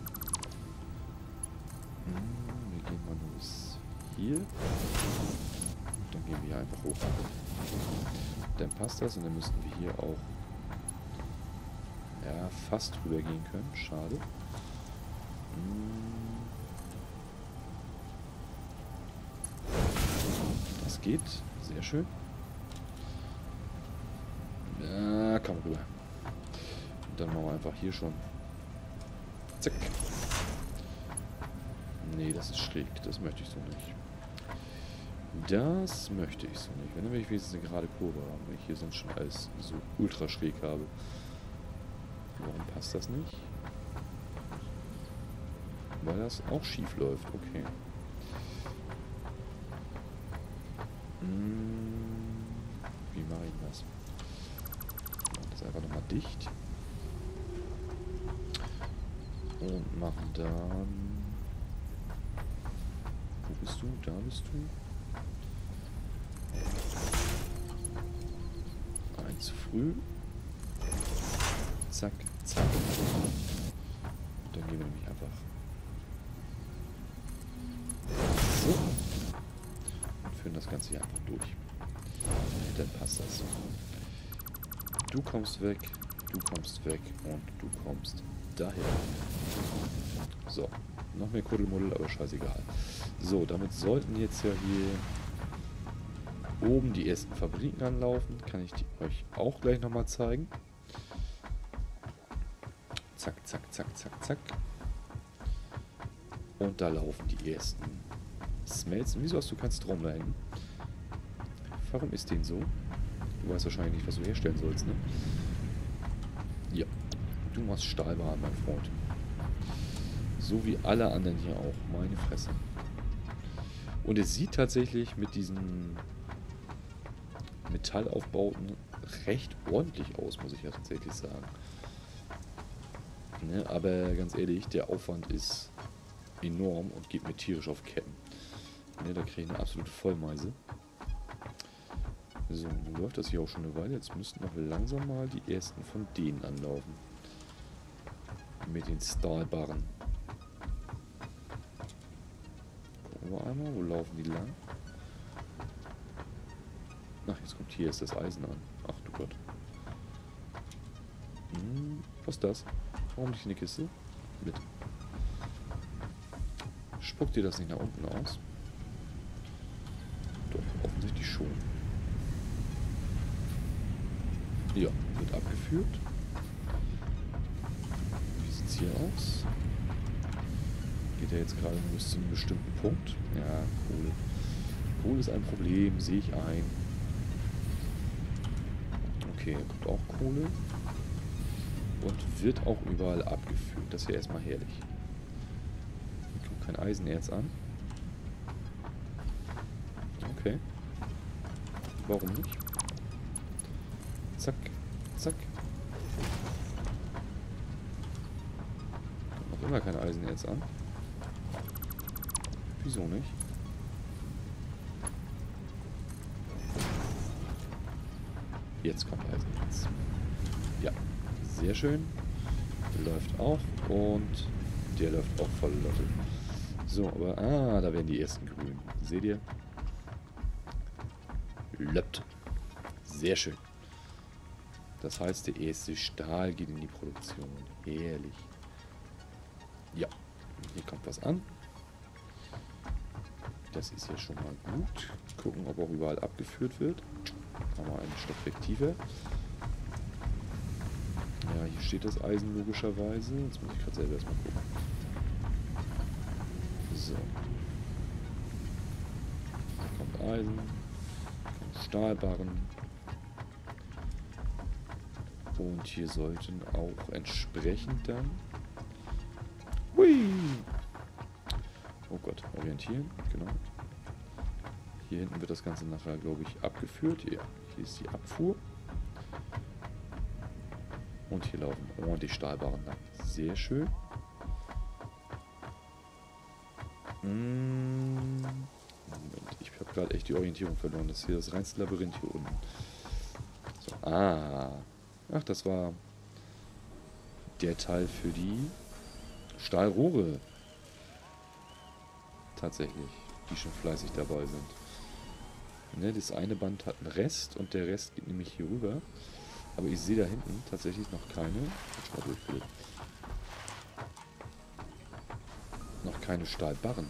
Wir gehen mal los hier. Und dann gehen wir hier einfach hoch. Dann passt das und dann müssten wir hier auch ja, fast rüber gehen können. Schade. Das geht. Sehr schön. Ja, komm rüber. Und dann machen wir einfach hier schon. Zack. Nee, das ist schräg. Das möchte ich so nicht. Das möchte ich so nicht. Wenn, dann will ich wenigstens eine gerade Kurve haben, wenn ich hier sonst schon alles so ultra schräg habe. Warum passt das nicht? Weil das auch schief läuft. Okay. Hm, wie mache ich das? Ich mache das einfach nochmal dicht. Und machen dann... Wo bist du? Da bist du. Ein zu früh. Zack, zack. Und dann gehen wir nämlich einfach so. Und führen das Ganze hier einfach durch. Und dann passt das. Du kommst weg, du kommst weg und du kommst daher. So, noch mehr Kuddelmuddel, aber scheißegal. So, damit sollten jetzt ja hier oben die ersten Fabriken anlaufen. Kann ich die euch auch gleich nochmal zeigen. Zack, zack, zack, zack, zack. Und da laufen die ersten Smelzen. Wieso hast du keinen Strom da hängen? Warum ist den so? Du weißt wahrscheinlich nicht, was du herstellen sollst, ne? Ja. Du machst Stahlbahn, mein Freund. So wie alle anderen hier auch. Meine Fresse. Und es sieht tatsächlich mit diesen Metallaufbauten recht ordentlich aus, muss ich ja tatsächlich sagen. Ne, aber ganz ehrlich, der Aufwand ist enorm und geht mir tierisch auf Ketten. Ne, da kriege ich eine absolute Vollmeise. So, nun läuft das hier auch schon eine Weile. Jetzt müssten noch langsam mal die ersten von denen anlaufen. Mit den Stahlbarren. Gucken wir einmal, wo laufen die lang? Ach, jetzt kommt hier erst das Eisen an. Ach du Gott. Hm, was ist das? Warum nicht in die Kiste? Mit. Spuckt dir das nicht nach unten aus? Doch, offensichtlich schon. Ja, wird abgeführt. Wie sieht es hier aus? Geht er jetzt gerade bis zu einem bestimmten Punkt? Ja, Kohle. Kohle ist ein Problem, sehe ich ein. Okay, hier kommt auch Kohle. Und wird auch überall abgeführt. Das ist ja erstmal herrlich. Hier kommt kein Eisenerz an. Okay. Warum nicht? Zack, zack. Kommt noch immer kein Eisenerz an. Wieso nicht? Jetzt kommt Eisenerz. Ja, sehr schön. Der läuft auch und der läuft auch voll Lotte. So, aber ah, da werden die ersten grün. Seht ihr? Löppt. Sehr schön. Das heißt, der erste Stahl geht in die Produktion. Herrlich. Ja, hier kommt was an. Das ist ja schon mal gut. Gucken, ob auch überall abgeführt wird. Haben wir einen Stockwerk tiefer. Ja, hier steht das Eisen logischerweise. Jetzt muss ich gerade selber erstmal gucken. So. Da kommt Eisen. Da kommt Stahlbarren. Und hier sollten auch entsprechend dann... Hui! Oh Gott, orientieren, genau. Hier hinten wird das Ganze nachher, glaube ich, abgeführt. Ja, hier ist die Abfuhr. Und hier laufen ordentlich Stahlbarren lang. Sehr schön. Hm. Moment, ich habe gerade echt die Orientierung verloren. Das ist hier das reinste Labyrinth hier unten. So, ah. Ach, das war der Teil für die Stahlrohre. Tatsächlich, die schon fleißig dabei sind. Ne, das eine Band hat einen Rest und der Rest geht nämlich hier rüber. Aber ich sehe da hinten tatsächlich noch keine... Noch keine Stahlbarren.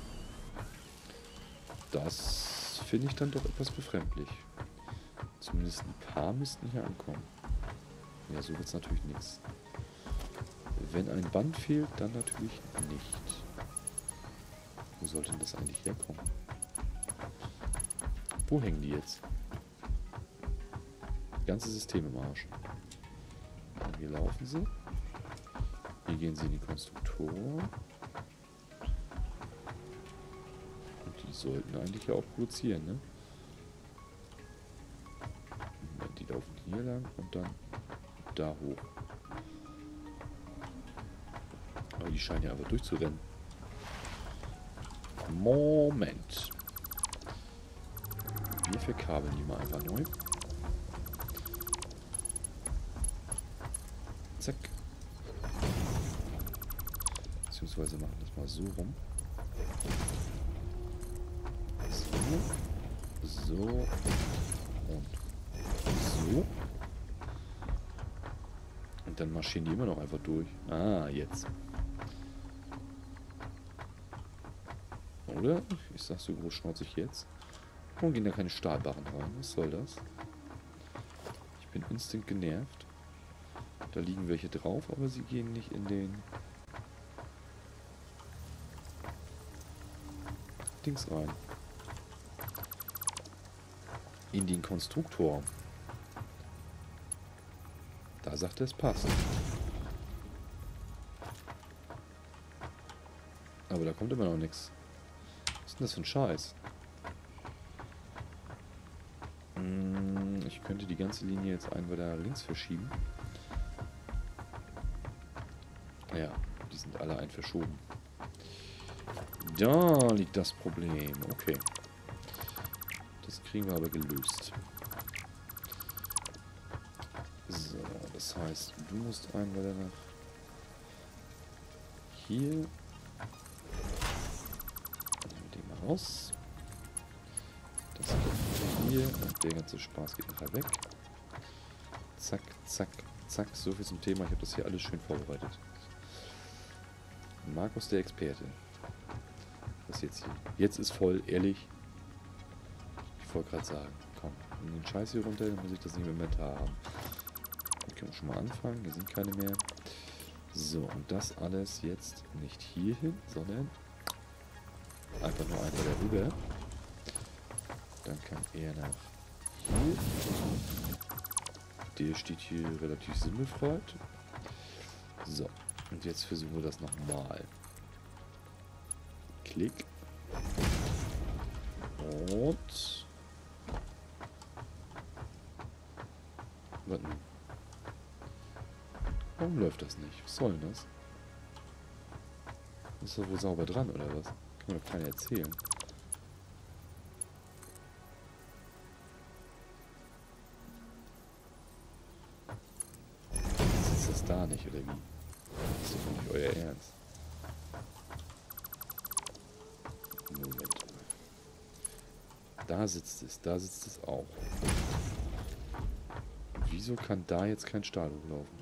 Das finde ich dann doch etwas befremdlich. Zumindest ein paar müssten hier ankommen. Ja, so wird es natürlich nichts. Wenn ein Band fehlt, dann natürlich nicht. Wo sollte denn das eigentlich herkommen? Wo hängen die jetzt? Ganze System im Arsch. Und hier laufen sie. Hier gehen sie in die Konstruktoren. Und die sollten eigentlich ja auch produzieren, ne? Moment, die laufen hier lang und dann da hoch. Aber die scheinen ja einfach durchzurennen. Moment. Wir verkabeln die mal einfach neu. Zack. Beziehungsweise machen das mal so rum. So. So. Und so. Und dann marschieren die immer noch einfach durch. Ah, jetzt. Oder? Ich sag so groß schnauzig jetzt. Warum gehen da keine Stahlbarren rein? Was soll das? Ich bin instant genervt. Da liegen welche drauf, aber sie gehen nicht in den Dings rein. In den Konstruktor. Da sagt er, es passt. Aber da kommt immer noch nichts. Was ist denn das für ein Scheiß? Hm, ich könnte die ganze Linie jetzt ein weiter links verschieben. Ja, die sind alle ein verschoben. Da liegt das Problem. Okay. Das kriegen wir aber gelöst. So, das heißt, du musst ein weiter nach hier. Nehmen wir den mal raus. Das geht hier und der ganze Spaß geht nachher weg. Zack, zack, zack. So viel zum Thema. Ich habe das hier alles schön vorbereitet. Markus der Experte. Was jetzt hier? Jetzt ist voll, ehrlich. Ich wollte gerade sagen, komm, nimm den Scheiß hier runter, dann muss ich das nicht im Inventar haben. Dann können wir schon mal anfangen, hier sind keine mehr. So, und das alles jetzt nicht hier hin, sondern einfach nur einmal darüber. Dann kann er nach hier. Der steht hier relativ sinnbefreit. So, und jetzt versuchen wir das nochmal. Klick. Und... Was nun? Warum läuft das nicht? Was soll denn das? Ist doch wohl sauber dran, oder was? Kann mir doch keiner erzählen. Ist das da nicht, oder wie? Das ist doch nicht euer Ernst. Moment. Da sitzt es, da sitzt es auch. Wieso kann da jetzt kein Stahl hochlaufen?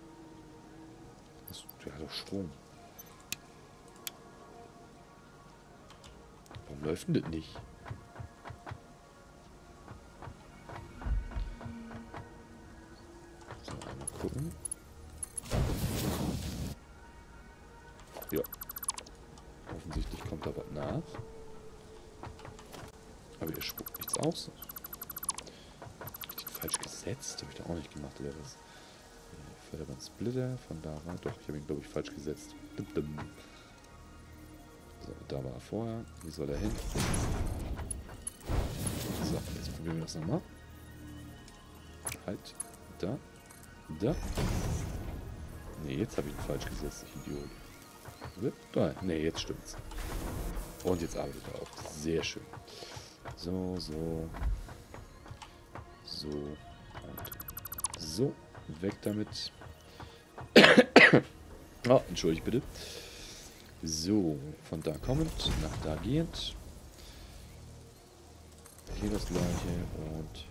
Das, der hat doch Strom. Warum läuft denn das nicht? So, einmal gucken. Ja. Offensichtlich kommt da was nach. Aber der spuckt nichts aus. Hab ich den falsch gesetzt? Habe ich da auch nicht gemacht, oder was? Förderband-Splitter, von da war. Doch, ich habe ihn, glaube ich, falsch gesetzt. Dum -dum. So, da war er vorher. Wie soll er hin? So, jetzt probieren wir das nochmal. Halt. Da. Da. Ne, jetzt habe ich ihn falsch gesetzt, ich Idiot. Da. Ne, jetzt stimmt's. Und jetzt arbeitet er auch. Sehr schön. So, so. So. Und so. Weg damit. Oh, entschuldigt bitte. So, von da kommend, nach da gehend. Hier das gleiche und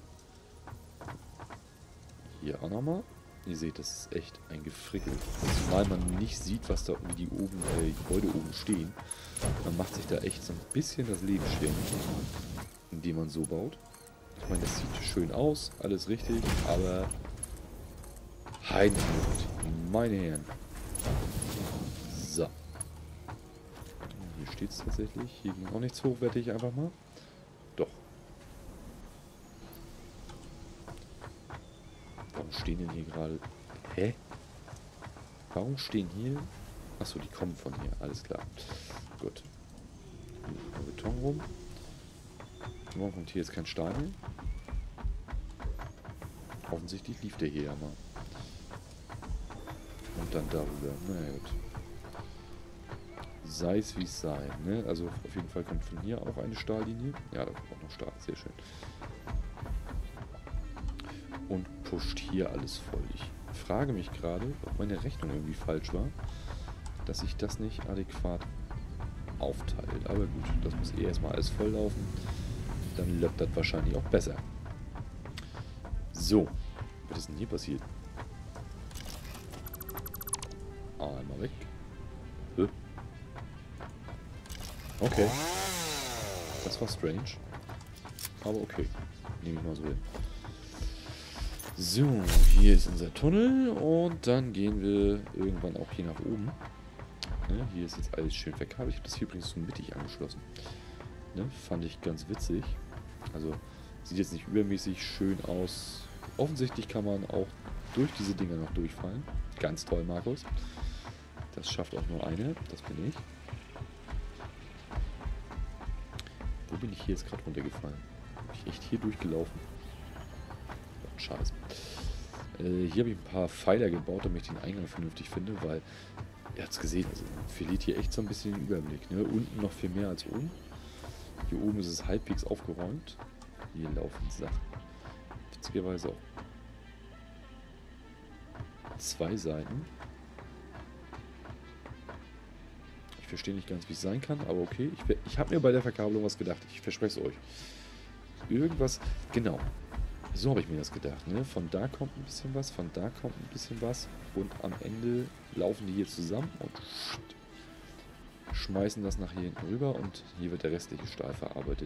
hier auch nochmal. Ihr seht, das ist echt ein Gefrickel. Zumal man nicht sieht, was da wie die oben, äh, die Gebäude oben stehen. Man macht sich da echt so ein bisschen das Leben schwer, indem man so baut. Ich meine, das sieht schön aus, alles richtig, aber Heidenhaut, meine Herren. So. Hier steht es tatsächlich. Hier ging auch nichts hochwertig, einfach mal. Doch. Warum stehen denn hier gerade... Hä? Warum stehen hier... Achso, die kommen von hier. Alles klar. Gut. Hier Beton rum. Warum kommt hier jetzt kein Stein hin? Offensichtlich lief der hier ja mal. Und dann darüber. Na naja, gut. Sei es wie es sei. Ne? Also auf jeden Fall kommt von hier auch eine Stahllinie. Ja, da kommt auch noch Stahl. Sehr schön. Und pusht hier alles voll. Ich frage mich gerade, ob meine Rechnung irgendwie falsch war, dass sich das nicht adäquat aufteilt. Aber gut, das muss eh erstmal alles voll laufen. Dann läuft das wahrscheinlich auch besser. So. Was ist denn hier passiert? Einmal weg. Hä? Okay. Das war strange. Aber okay. Nehme ich mal so hin. So, hier ist unser Tunnel und dann gehen wir irgendwann auch hier nach oben. Ja, hier ist jetzt alles schön verkabelt. Ich habe das hier übrigens so mittig angeschlossen. Ne, fand ich ganz witzig. Also sieht jetzt nicht übermäßig schön aus. Offensichtlich kann man auch durch diese Dinger noch durchfallen. Ganz toll, Markus. Das schafft auch nur einer. Das bin ich. bin ich hier jetzt gerade runtergefallen? Bin ich echt hier durchgelaufen? Oh, Scheiße. Äh, hier habe ich ein paar Pfeiler gebaut, damit ich den Eingang vernünftig finde, weil, ihr habt es gesehen, also verliert hier echt so ein bisschen den Überblick. Ne? Unten noch viel mehr als oben. Hier oben ist es halbwegs aufgeräumt. Hier laufen Sachen. Witzigerweise auch zwei Seiten. Ich verstehe nicht ganz, wie es sein kann, aber okay. Ich, ich habe mir bei der Verkabelung was gedacht. Ich verspreche es euch. Irgendwas, genau. So habe ich mir das gedacht. Ne? Von da kommt ein bisschen was, von da kommt ein bisschen was. Und am Ende laufen die hier zusammen und schmeißen das nach hier hinten rüber. Und hier wird der restliche Stahl verarbeitet.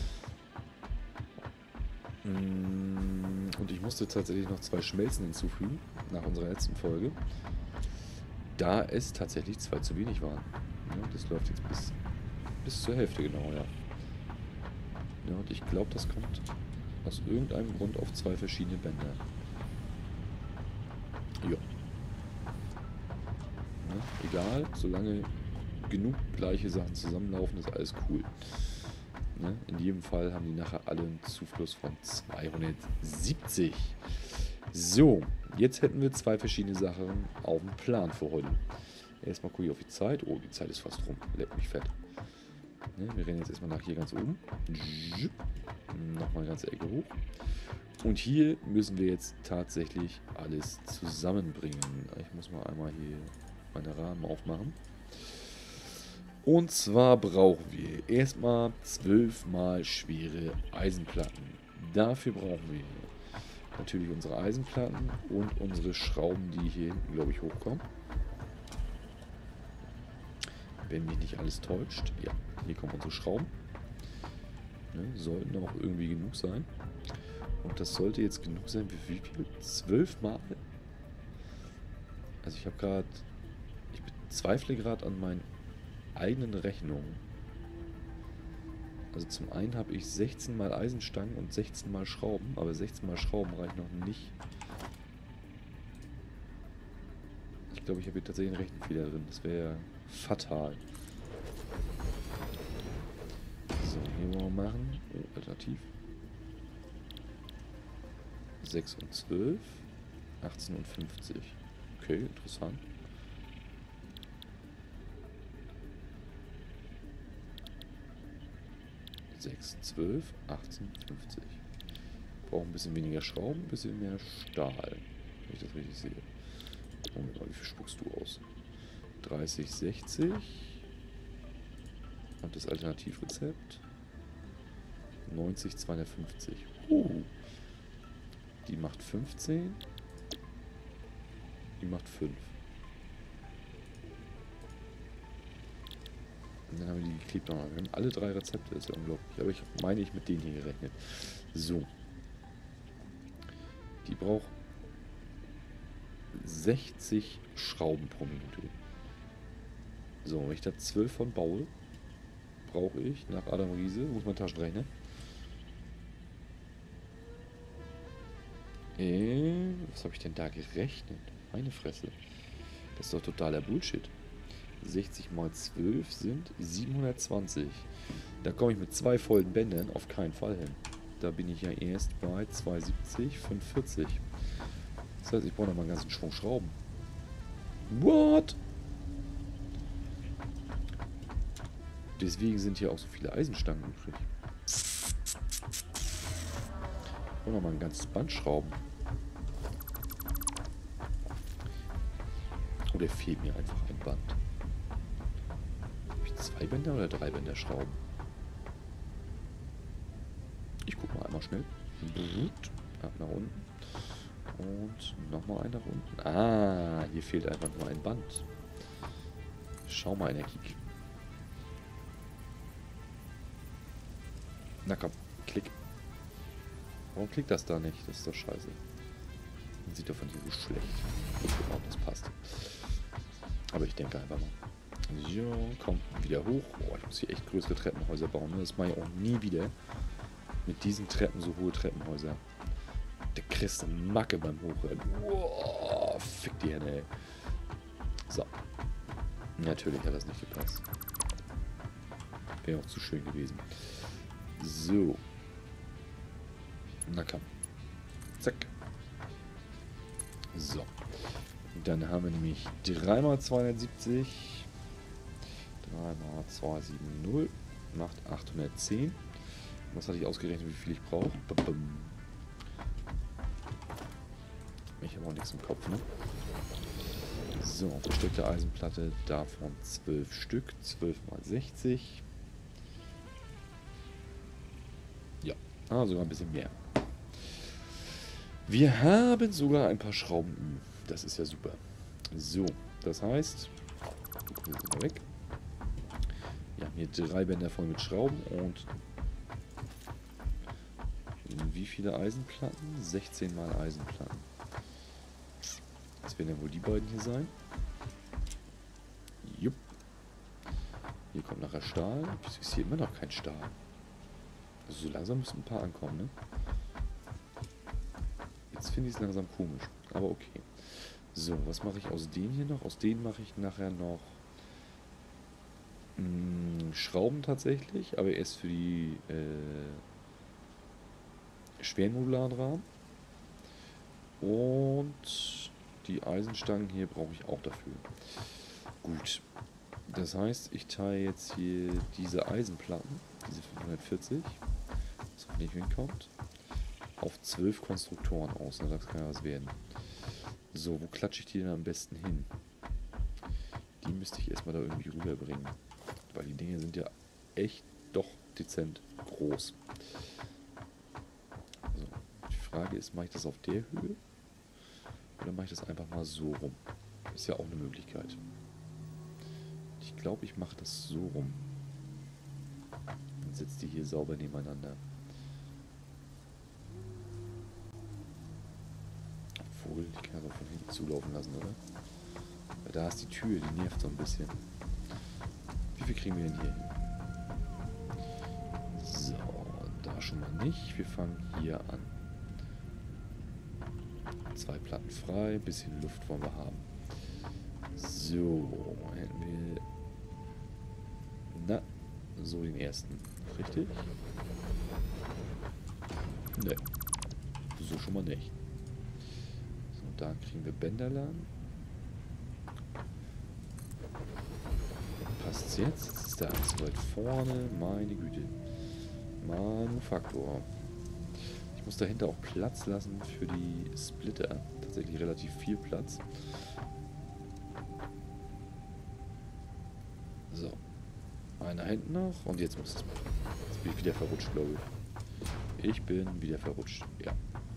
Und ich musste tatsächlich noch zwei Schmelzen hinzufügen, nach unserer letzten Folge, da es tatsächlich zwei zu wenig waren. Ja, das läuft jetzt bis, bis zur Hälfte genau, ja. Ja, und ich glaube, das kommt aus irgendeinem Grund auf zwei verschiedene Bänder. Ja. Ja, egal, solange genug gleiche Sachen zusammenlaufen, ist alles cool. Ne? In jedem Fall haben die nachher alle einen Zufluss von zweihundertsiebzig. So, jetzt hätten wir zwei verschiedene Sachen auf dem Plan für heute. Erstmal gucke ich auf die Zeit. Oh, die Zeit ist fast rum. Leck mich fett. Ne? Wir rennen jetzt erstmal nach hier ganz oben. Nochmal eine ganze Ecke hoch. Und hier müssen wir jetzt tatsächlich alles zusammenbringen. Ich muss mal einmal hier meine Rahmen aufmachen. Und zwar brauchen wir erstmal zwölfmal schwere Eisenplatten. Dafür brauchen wir natürlich unsere Eisenplatten und unsere Schrauben, die hier hinten, glaube ich, hochkommen. Wenn mich nicht alles täuscht. Ja, hier kommen unsere Schrauben. Ne, sollten auch irgendwie genug sein. Und das sollte jetzt genug sein. Wie viel? Zwölfmal? Also ich habe gerade... Ich bezweifle gerade an meinen eigenen Rechnungen. Also zum einen habe ich sechzehn mal Eisenstangen und sechzehn mal Schrauben, aber sechzehn mal Schrauben reicht noch nicht. Ich glaube, ich habe hier tatsächlich einen Rechenfehler drin. Das wäre fatal. So, hier wollen wir machen. Oh, alternativ. sechs und zwölf. achtzehn und fünfzig. Okay, interessant. sechs, zwölf, achtzehn, fünfzig. Brauchen ein bisschen weniger Schrauben, ein bisschen mehr Stahl. Wenn ich das richtig sehe. Gucken wir mal, wie viel spuckst du aus? dreißig, sechzig. Und das Alternativrezept. neunzig, zweihundertfünfzig. Uh. Die macht fünfzehn. Die macht fünf. Und dann haben wir die geklebt nochmal. Wir haben alle drei Rezepte, das ist ja unglaublich. Aber ich meine, ich mit denen hier gerechnet. So. Die braucht sechzig Schrauben pro Minute. So, wenn ich da zwölf von baue, brauche ich nach Adam Riese, muss man Taschenrechner. Äh, was habe ich denn da gerechnet? Meine Fresse. Das ist doch totaler Bullshit. sechzig mal zwölf sind siebenhundertzwanzig. Da komme ich mit zwei vollen Bändern auf keinen Fall hin. Da bin ich ja erst bei zweihundertsiebzig, fünfundvierzig. Das heißt, ich brauche noch mal einen ganzen Schwung Schrauben. What? Deswegen sind hier auch so viele Eisenstangen übrig. Und noch mal ein ganzes Band Schrauben. Oder fehlt mir einfach ein Band? Habe ich zwei Bänder oder drei Bänder Schrauben? Ich gucke mal einmal schnell. Ab nach unten. Und nochmal ein nach unten. Ah, hier fehlt einfach nur ein Band. Schau mal, Energie. Na komm, klick. Warum klickt das da nicht? Das ist doch scheiße. Man sieht doch von hier so schlecht. Genau, das passt. Aber ich denke einfach mal. So, komm, wieder hoch. Oh, ich muss hier echt größere Treppenhäuser bauen. Ne? Das mache ich auch nie wieder. Mit diesen Treppen so hohe Treppenhäuser. Der kriegst du Macke beim Hochrennen. Oh, fick die Hände, ey. So. Natürlich hat das nicht gepasst. Wäre auch zu schön gewesen. So. Na komm. Zack. So. Dann haben wir nämlich drei mal zweihundertsiebzig. drei mal zweihundertsiebzig macht achthundertzehn. Was hatte ich ausgerechnet, wie viel ich brauche? Ich habe auch nichts im Kopf, ne? So, besteckte Eisenplatte, davon zwölf Stück, zwölf mal sechzig. Ja, ah, sogar ein bisschen mehr. Wir haben sogar ein paar Schrauben. Das ist ja super. So, das heißt, hier sind wir weg. Wir haben hier drei Bänder voll mit Schrauben und wie viele Eisenplatten? sechzehn mal Eisenplatten. Das werden ja wohl die beiden hier sein. Jupp. Hier kommt nachher Stahl. Wieso ist hier immer noch kein Stahl? Also so langsam müssen ein paar ankommen, ne? Jetzt finde ich es langsam komisch. Aber okay. So, was mache ich aus denen hier noch? Aus denen mache ich nachher noch mh, Schrauben tatsächlich, aber erst für die äh, schweren modularen Rahmen. Und die Eisenstangen hier brauche ich auch dafür. Gut. Das heißt, ich teile jetzt hier diese Eisenplatten, diese fünfhundertvierzig, was auch nicht hinkommt, auf zwölf Konstruktoren aus. Na, das kann ja was werden. So, wo klatsche ich die denn am besten hin? Die müsste ich erstmal da irgendwie rüberbringen. Weil die Dinge sind ja echt doch dezent groß. So, die Frage ist, mache ich das auf der Höhe? Oder mache ich das einfach mal so rum? Ist ja auch eine Möglichkeit. Ich glaube, ich mache das so rum. Dann setze die hier sauber nebeneinander. Obwohl, ich kann das auch von hinten zulaufen lassen, oder? Weil da ist die Tür, die nervt so ein bisschen. Wie viel kriegen wir denn hier hin? So, da schon mal nicht. Wir fangen hier an. Zwei Platten frei, bisschen Luft wollen wir haben. So, hätten wir... Na, so den ersten. Richtig? Ne, so schon mal nicht. So, da kriegen wir Bänder lang. Passt jetzt? Jetzt ist der alles so weit vorne. Meine Güte. Manufaktor. Ich muss dahinter auch Platz lassen für die Splitter. Tatsächlich relativ viel Platz. So. Einer hinten noch. Und jetzt muss es. Jetzt bin ich wieder verrutscht, glaube ich. Ich bin wieder verrutscht. Ja.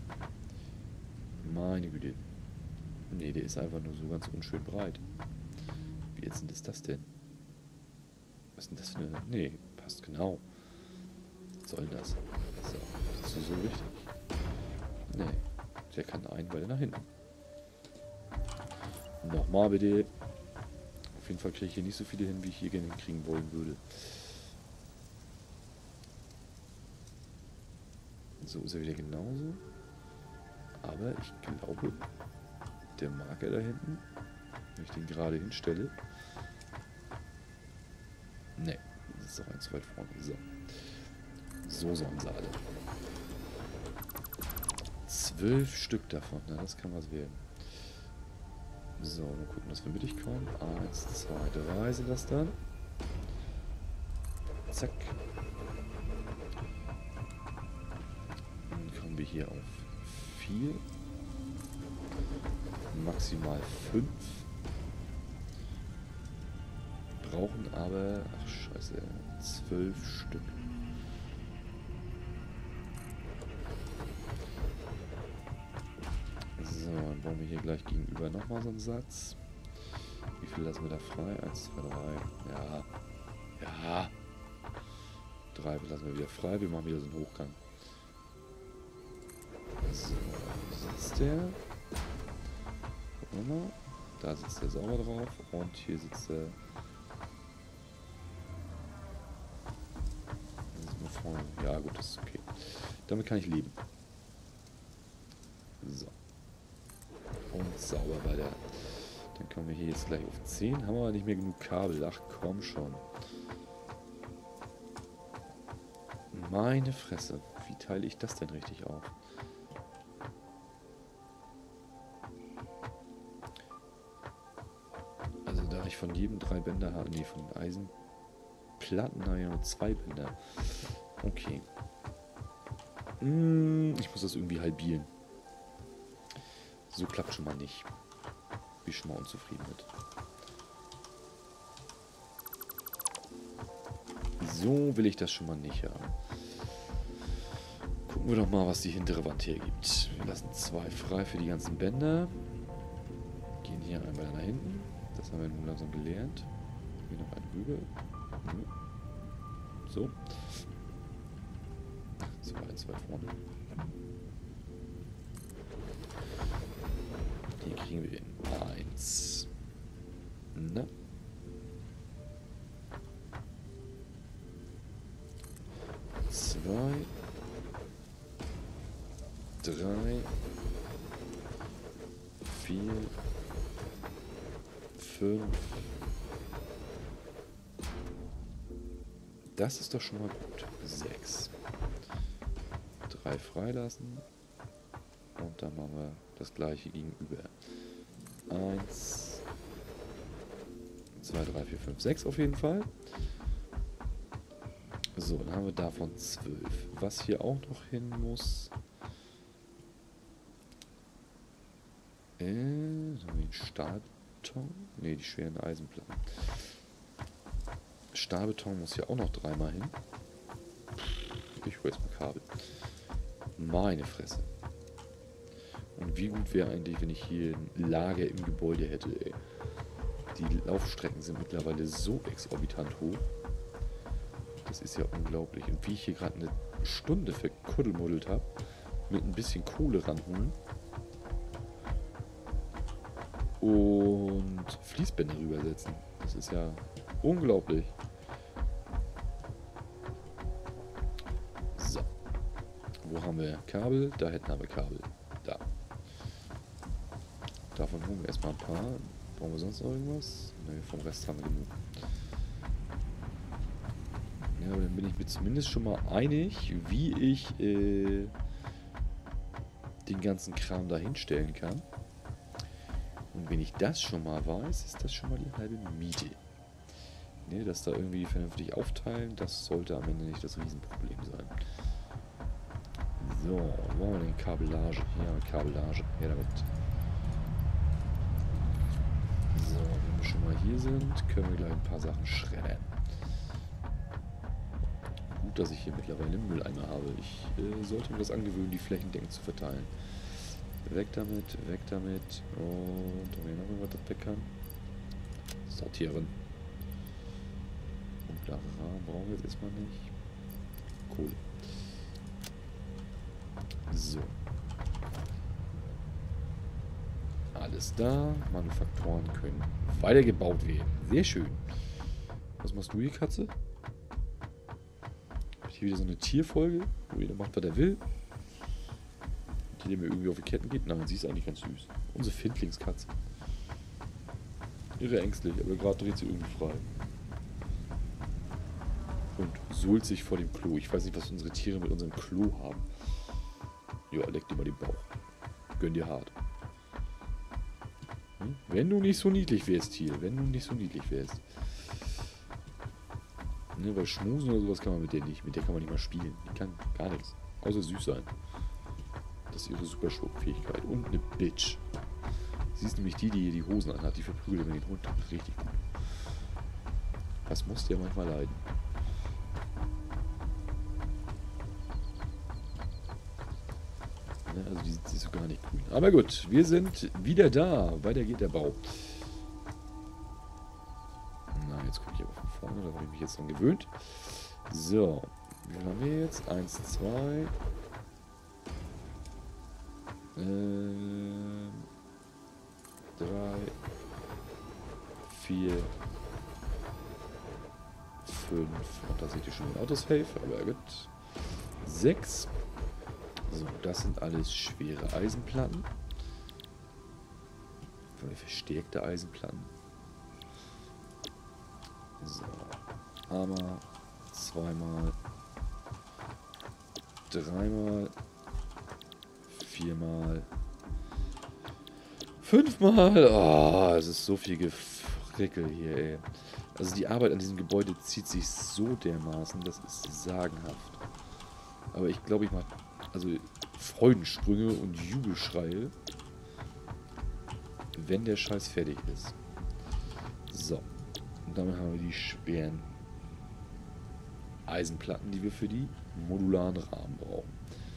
Meine Güte. Nee, der ist einfach nur so ganz unschön breit. Wie jetzt ist das denn? Was ist denn das für eine... Nee, passt genau. Was soll das? So. Ist das so richtig? Nee. Der kann einen weiter nach hinten. Nochmal bitte. Auf jeden Fall kriege ich hier nicht so viele hin, wie ich hier gerne hinkriegen wollen würde. So ist er wieder genauso. Aber ich glaube, der Marker da hinten, wenn ich den gerade hinstelle... Ne, das ist doch ein zu weit vorne. So. So sollen sie alle. Zwölf Stück davon, na, das kann was werden. So, mal gucken, dass wir mittig kommen. Eins, zwei, drei sind das dann. Zack. Dann kommen wir hier auf vier. Maximal fünf. Brauchen aber, ach scheiße, zwölf Stück. So, dann bauen wir hier gleich gegenüber nochmal so einen Satz. Wie viel lassen wir da frei? eins, zwei, drei. Ja. Ja. drei lassen wir wieder frei. Wir machen wieder so einen Hochgang. So, wo sitzt der? Gucken wir mal. Da sitzt der sauber drauf. Und hier sitzt der... Vorne. Ja gut, das ist okay. Damit kann ich leben. So. Und sauber weiter. Dann kommen wir hier jetzt gleich auf zehn. Haben wir aber nicht mehr genug Kabel. Ach komm schon. Meine Fresse. Wie teile ich das denn richtig auf? Also da ich von jedem drei Bänder habe, nee, von den Eisenplatten habe ich nur zwei Bänder. Okay. Hm, ich muss das irgendwie halbieren. So klappt schon mal nicht. Bin ich schon mal unzufrieden mit. So will ich das schon mal nicht haben. Gucken wir doch mal, was die hintere Wand hergibt. Wir lassen zwei frei für die ganzen Bänder. Gehen hier einmal nach hinten. Das haben wir nun langsam gelernt. Hier noch einen rüber. So. Zwei, zwei vorne. Hier kriegen wir hin. Eins. Na. Zwei. Drei. Vier. Fünf. Das ist doch schon mal gut. Sechs. Drei freilassen. Und dann machen wir das gleiche gegenüber. Eins. Zwei, drei, vier, fünf, sechs auf jeden Fall. So, dann haben wir davon zwölf. Was hier auch noch hin muss. Äh, dann haben wir den Stahlbeton. Ne, die schweren Eisenplatten. Stahlbeton muss hier auch noch dreimal hin. Ich hole jetzt mal Kabel. Meine Fresse. Und wie gut wäre eigentlich, wenn ich hier ein Lager im Gebäude hätte, ey. Die Laufstrecken sind mittlerweile so exorbitant hoch. Das ist ja unglaublich. Und wie ich hier gerade eine Stunde verkuddelmuddelt habe, mit ein bisschen Kohle ranholen und Fließbänder rübersetzen. Das ist ja unglaublich. So. Wo haben wir Kabel? Da hinten haben wir Kabel. Da. Davon holen wir erstmal ein paar. Brauchen wir sonst noch irgendwas? Ne, vom Rest haben wir genug. Ja, aber dann bin ich mir zumindest schon mal einig, wie ich äh, den ganzen Kram da hinstellen kann. Und wenn ich das schon mal weiß, ist das schon mal die halbe Miete. Ne, das da irgendwie vernünftig aufteilen, das sollte am Ende nicht das Riesenproblem sein. So, wo haben wir denn Kabellage? Ja, Kabellage. Her damit. So, wenn wir schon mal hier sind, können wir gleich ein paar Sachen schreddern. Gut, dass ich hier mittlerweile einen Mülleimer habe. Ich äh, sollte mir das angewöhnen, die flächendeckend zu verteilen. Weg damit, weg damit. Und haben wir noch irgendwas, das weg kann? Sortieren. Und klare Rahmen brauchen wir jetzt erstmal nicht. Cool. So. Alles da. Manufaktoren können weitergebaut werden. Sehr schön. Was machst du hier, Katze? Hier wieder so eine Tierfolge, wo jeder macht, was er will. Die mir irgendwie auf die Ketten geht. Nein, sie ist eigentlich ganz süß. Unsere Findlingskatze. Irre ängstlich, aber gerade dreht sie irgendwie frei. Und suhlt sich vor dem Klo. Ich weiß nicht, was unsere Tiere mit unserem Klo haben. Ja, leck dir mal den Bauch. Gönn dir hart. Hm? Wenn du nicht so niedlich wärst, Tier. Wenn du nicht so niedlich wärst. Ne, weil Schmusen oder sowas kann man mit der nicht. Mit der kann man nicht mal spielen. Die kann gar nichts. Außer süß sein. Das ist ihre super Schwungfähigkeit. Und eine Bitch. Sie ist nämlich die, die hier die Hosen anhat. Die verprügelt mit den Hund. Richtig gut. Das muss der manchmal leiden. Ne, also die sieht so gar nicht grün. Aber gut, wir sind wieder da. Weiter geht der Bau. Na, jetzt gucke ich aber von vorne. Da habe ich mich jetzt dran gewöhnt. So. Wie viel haben wir jetzt? Eins, zwei. Ähm, drei, vier, fünf. Und da seht ihr schon ein Autosave, aber gut. Sechs. So, das sind alles schwere Eisenplatten. Verstärkte Eisenplatten. So. Einmal, zweimal, dreimal, viermal, fünfmal. Oh, es ist so viel Gefrickel hier, ey. Also die Arbeit an diesem Gebäude zieht sich so dermaßen, das ist sagenhaft. Aber ich glaube, ich mache also Freudensprünge und Jubelschreie, wenn der Scheiß fertig ist. So. Und damit haben wir die schweren Eisenplatten, die wir für die modularen Rahmen brauchen.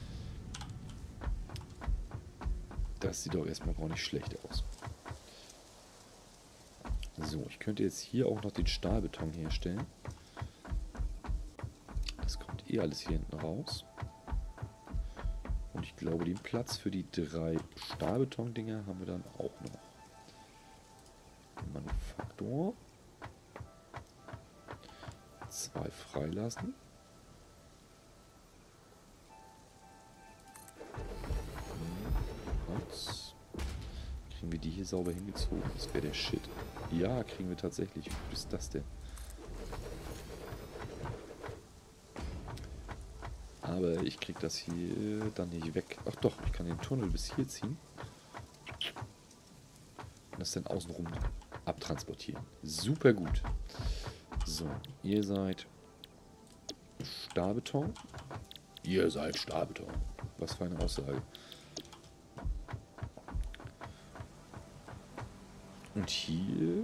Das sieht doch erstmal gar nicht schlecht aus. So, ich könnte jetzt hier auch noch den Stahlbeton herstellen. Das kommt eh alles hier hinten raus. Und ich glaube, den Platz für die drei Stahlbeton-Dinger haben wir dann auch noch. Manufaktor. Zwei freilassen. Holz. Kriegen wir die hier sauber hingezogen? Das wäre der Shit. Ja, kriegen wir tatsächlich. Wie ist das denn? Aber ich krieg das hier dann nicht weg. Ach doch, ich kann den Tunnel bis hier ziehen. Und das dann außenrum abtransportieren. Super gut. So, ihr seid Stahlbeton. Ihr seid Stahlbeton. Was für eine Aussage. Und hier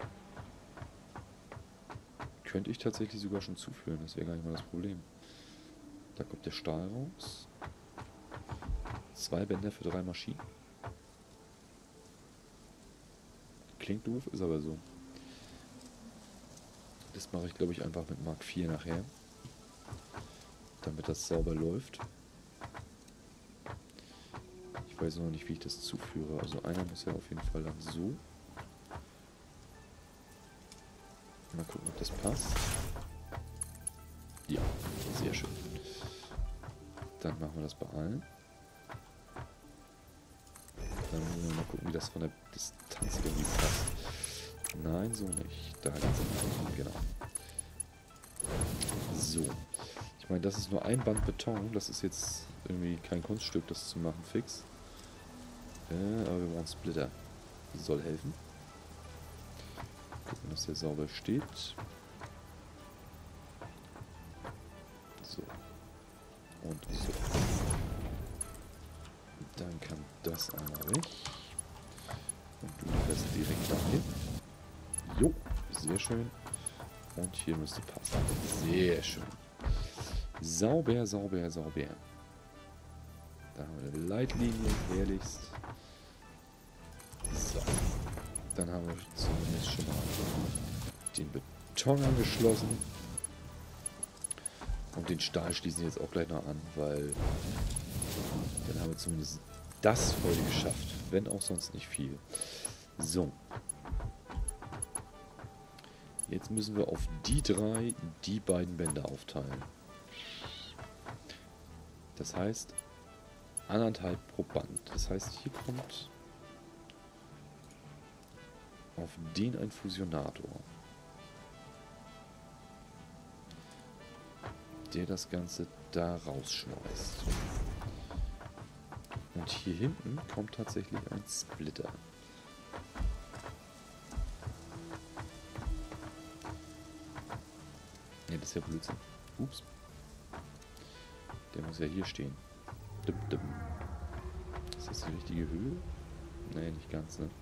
könnte ich tatsächlich sogar schon zuführen. Das wäre gar nicht mal das Problem. Da kommt der Stahl raus. Zwei Bänder für drei Maschinen. Klingt doof, ist aber so. Das mache ich, glaube ich, einfach mit Mark vier nachher. Damit das sauber läuft. Ich weiß noch nicht, wie ich das zuführe. Also einer muss ja auf jeden Fall dann so. Mal gucken, ob das passt. Ja, sehr schön. Dann machen wir das bei allen. Dann müssen wir mal gucken, wie das von der Distanz irgendwie passt. Nein, so nicht. Da ganz am genau. So. Ich meine, das ist nur ein Band Beton. Das ist jetzt irgendwie kein Kunststück, das zu machen fix. Äh, aber wir brauchen Splitter. Das soll helfen. Gucken, dass der sauber steht. So. Und so. Dann kann das einmal weg. Und du fährst direkt dahin. Jo, sehr schön. Und hier müsste passen. Sehr schön. Sauber, sauber, sauber. Da haben wir eine Leitlinie, herrlichst. So. Dann haben wir zumindest schon mal den Beton angeschlossen. Und den Stahl schließen wir jetzt auch gleich noch an, weil dann haben wir zumindest das heute geschafft. Wenn auch sonst nicht viel. So. Jetzt müssen wir auf die drei die beiden Bänder aufteilen. Das heißt, anderthalb pro Band. Das heißt, hier kommt auf den ein Fusionator, der das Ganze da rausschmeißt. Und hier hinten kommt tatsächlich ein Splitter. Ne, das ist ja Blödsinn. Ups. Der muss ja hier stehen. Dim, dim. Ist das die richtige Höhe? Ne, nicht ganz, ne?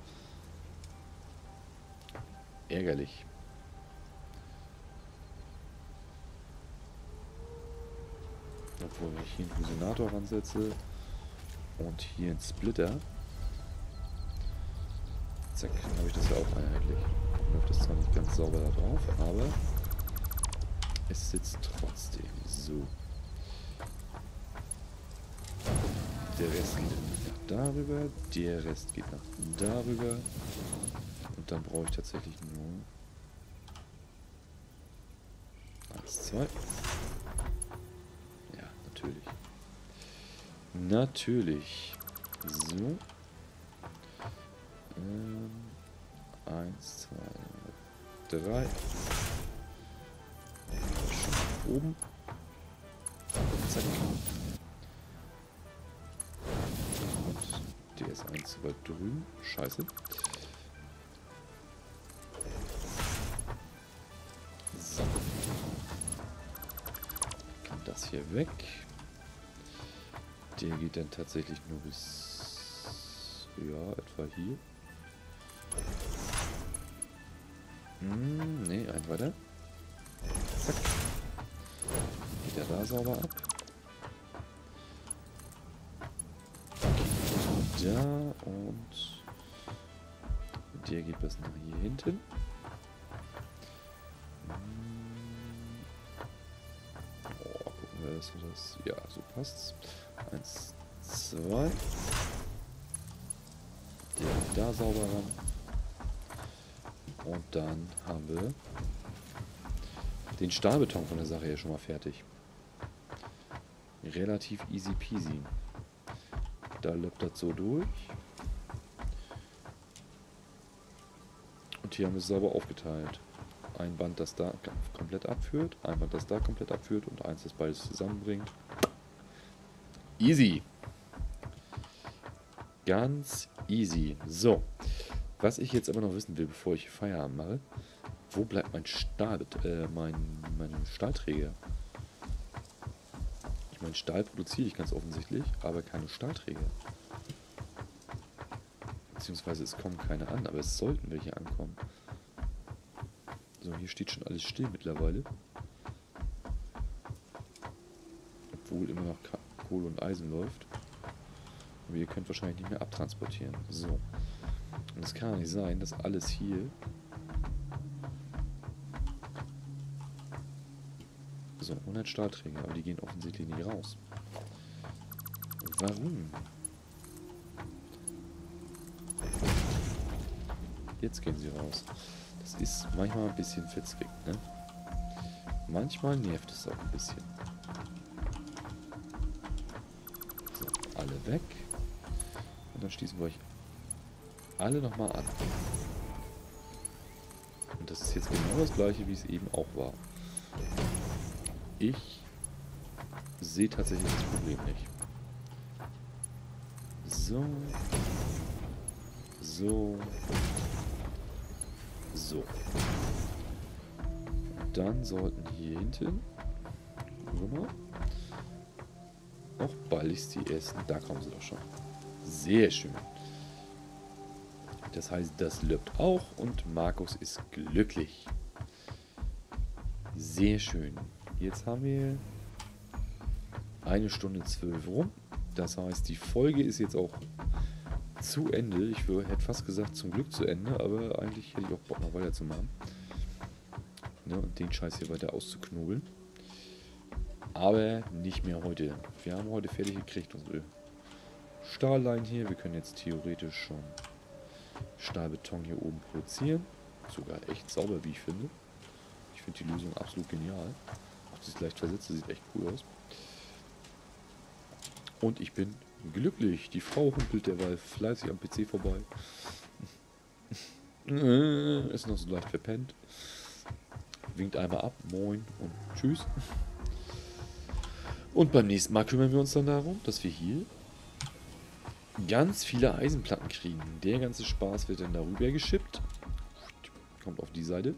Ärgerlich. Obwohl, wenn ich hier einen Fusionator ransetze und hier einen Splitter, zack, habe ich das ja auch einheitlich. Läuft das zwar nicht ganz sauber da drauf, aber es sitzt trotzdem. So. Der Rest geht nach darüber, der Rest geht nach darüber. Und dann brauche ich tatsächlich nur eins, zwei. Ja, natürlich. Natürlich. So. Ähm, eins, zwei, drei. Schon oben. Zack. Der ist eins zu weit drüben. Scheiße. So. Kann das hier weg. Der geht dann tatsächlich nur bis... ja, etwa hier. Hm, ne, ein weiter. Zack. Geht er da sauber ab. Da und der geht bis nach hier hinten. Oh, gucken wir, dass wir das... ja, so passt's. Eins, zwei. Der geht da sauber ran. Und dann haben wir den Stahlbeton von der Sache hier schon mal fertig. Relativ easy peasy. Da läuft das so durch. Und hier haben wir es sauber aufgeteilt. Ein Band, das da komplett abführt, ein Band, das da komplett abführt und eins, das beides zusammenbringt. Easy. Ganz easy. So. Was ich jetzt aber noch wissen will, bevor ich Feierabend mache, wo bleibt mein Stahl, äh, mein, mein Stahlträger? Ich meine, Stahl produziere ich ganz offensichtlich, aber keine Stahlträger. Beziehungsweise es kommen keine an, aber es sollten welche ankommen. So, hier steht schon alles still mittlerweile. Obwohl immer noch Kohle und Eisen läuft. Aber ihr könnt wahrscheinlich nicht mehr abtransportieren. So. Und es kann ja nicht sein, dass alles hier so hundert Stahlträger, aber die gehen offensichtlich nicht raus. Warum? Jetzt gehen sie raus. Das ist manchmal ein bisschen verzwickt, ne? Manchmal nervt es auch ein bisschen. So, alle weg. Und dann schließen wir euch alle nochmal an. Und das ist jetzt genau das gleiche, wie es eben auch war. Ich sehe tatsächlich das Problem nicht. So. So. So. Und dann sollten hier hinten, gucken wir mal, noch baldigst die ersten, da kommen sie doch schon. Sehr schön. Das heißt, das läuft auch und Markus ist glücklich. Sehr schön. Jetzt haben wir eine Stunde zwölf rum. Das heißt, die Folge ist jetzt auch zu Ende. Ich hätte fast gesagt, zum Glück zu Ende, aber eigentlich hätte ich auch Bock, noch weiterzumachen. Ne, und den Scheiß hier weiter auszuknobeln. Aber nicht mehr heute. Wir haben heute fertig gekriegt unsere Stahllein hier. Wir können jetzt theoretisch schon Stahlbeton hier oben produzieren. Sogar echt sauber, wie ich finde. Ich finde die Lösung absolut genial. Auch das leicht versetzte sieht echt cool aus. Und ich bin glücklich. Die Frau humpelt derweil fleißig am P C vorbei. Ist noch so leicht verpennt. Winkt einmal ab. Moin und tschüss. Und beim nächsten Mal kümmern wir uns dann darum, dass wir hier ganz viele Eisenplatten kriegen. Der ganze Spaß wird dann darüber geschippt. Kommt auf die Seite.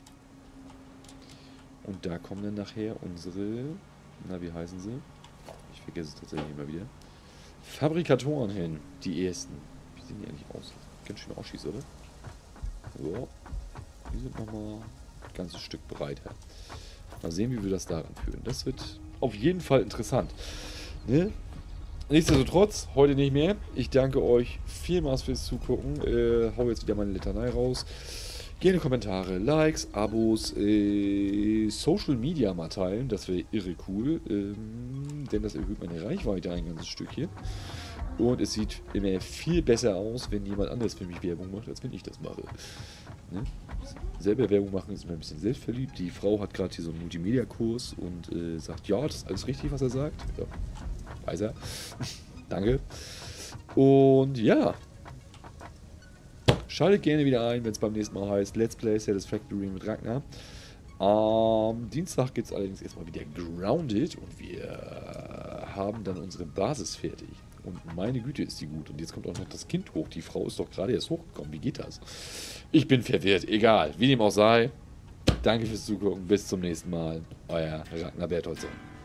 Und da kommen dann nachher unsere, na wie heißen sie? Ich vergesse es tatsächlich immer wieder. Fabrikatoren hin. Die ersten. Wie sehen die eigentlich aus? Ganz schön ausschießen, oder? So. Die sind nochmal ein ganzes Stück breiter. Mal sehen, wie wir das daran führen. Das wird auf jeden Fall interessant. Ne? Nichtsdestotrotz, heute nicht mehr. Ich danke euch vielmals fürs Zugucken. Äh, hau jetzt wieder meine Litanei raus. Gerne Kommentare, Likes, Abos, äh, Social Media mal teilen. Das wäre irre cool. Ähm, denn das erhöht meine Reichweite ein ganzes Stückchen. Und es sieht immer viel besser aus, wenn jemand anderes für mich Werbung macht, als wenn ich das mache. Ne? Selber Werbung machen ist immer ein bisschen selbstverliebt. Die Frau hat gerade hier so einen Multimedia-Kurs und äh, sagt, ja, das ist alles richtig, was er sagt. Ja, weiß er. Danke. Und ja. Schaltet gerne wieder ein, wenn es beim nächsten Mal heißt Let's Play Satisfactory mit Ragnar. Am Dienstag geht es allerdings erstmal wieder grounded und wir haben dann unsere Basis fertig. Und meine Güte, ist die gut. Und jetzt kommt auch noch das Kind hoch. Die Frau ist doch gerade erst hochgekommen. Wie geht das? Ich bin verwirrt. Egal. Wie dem auch sei. Danke fürs Zugucken. Bis zum nächsten Mal. Euer Ragnar Bertholdsson.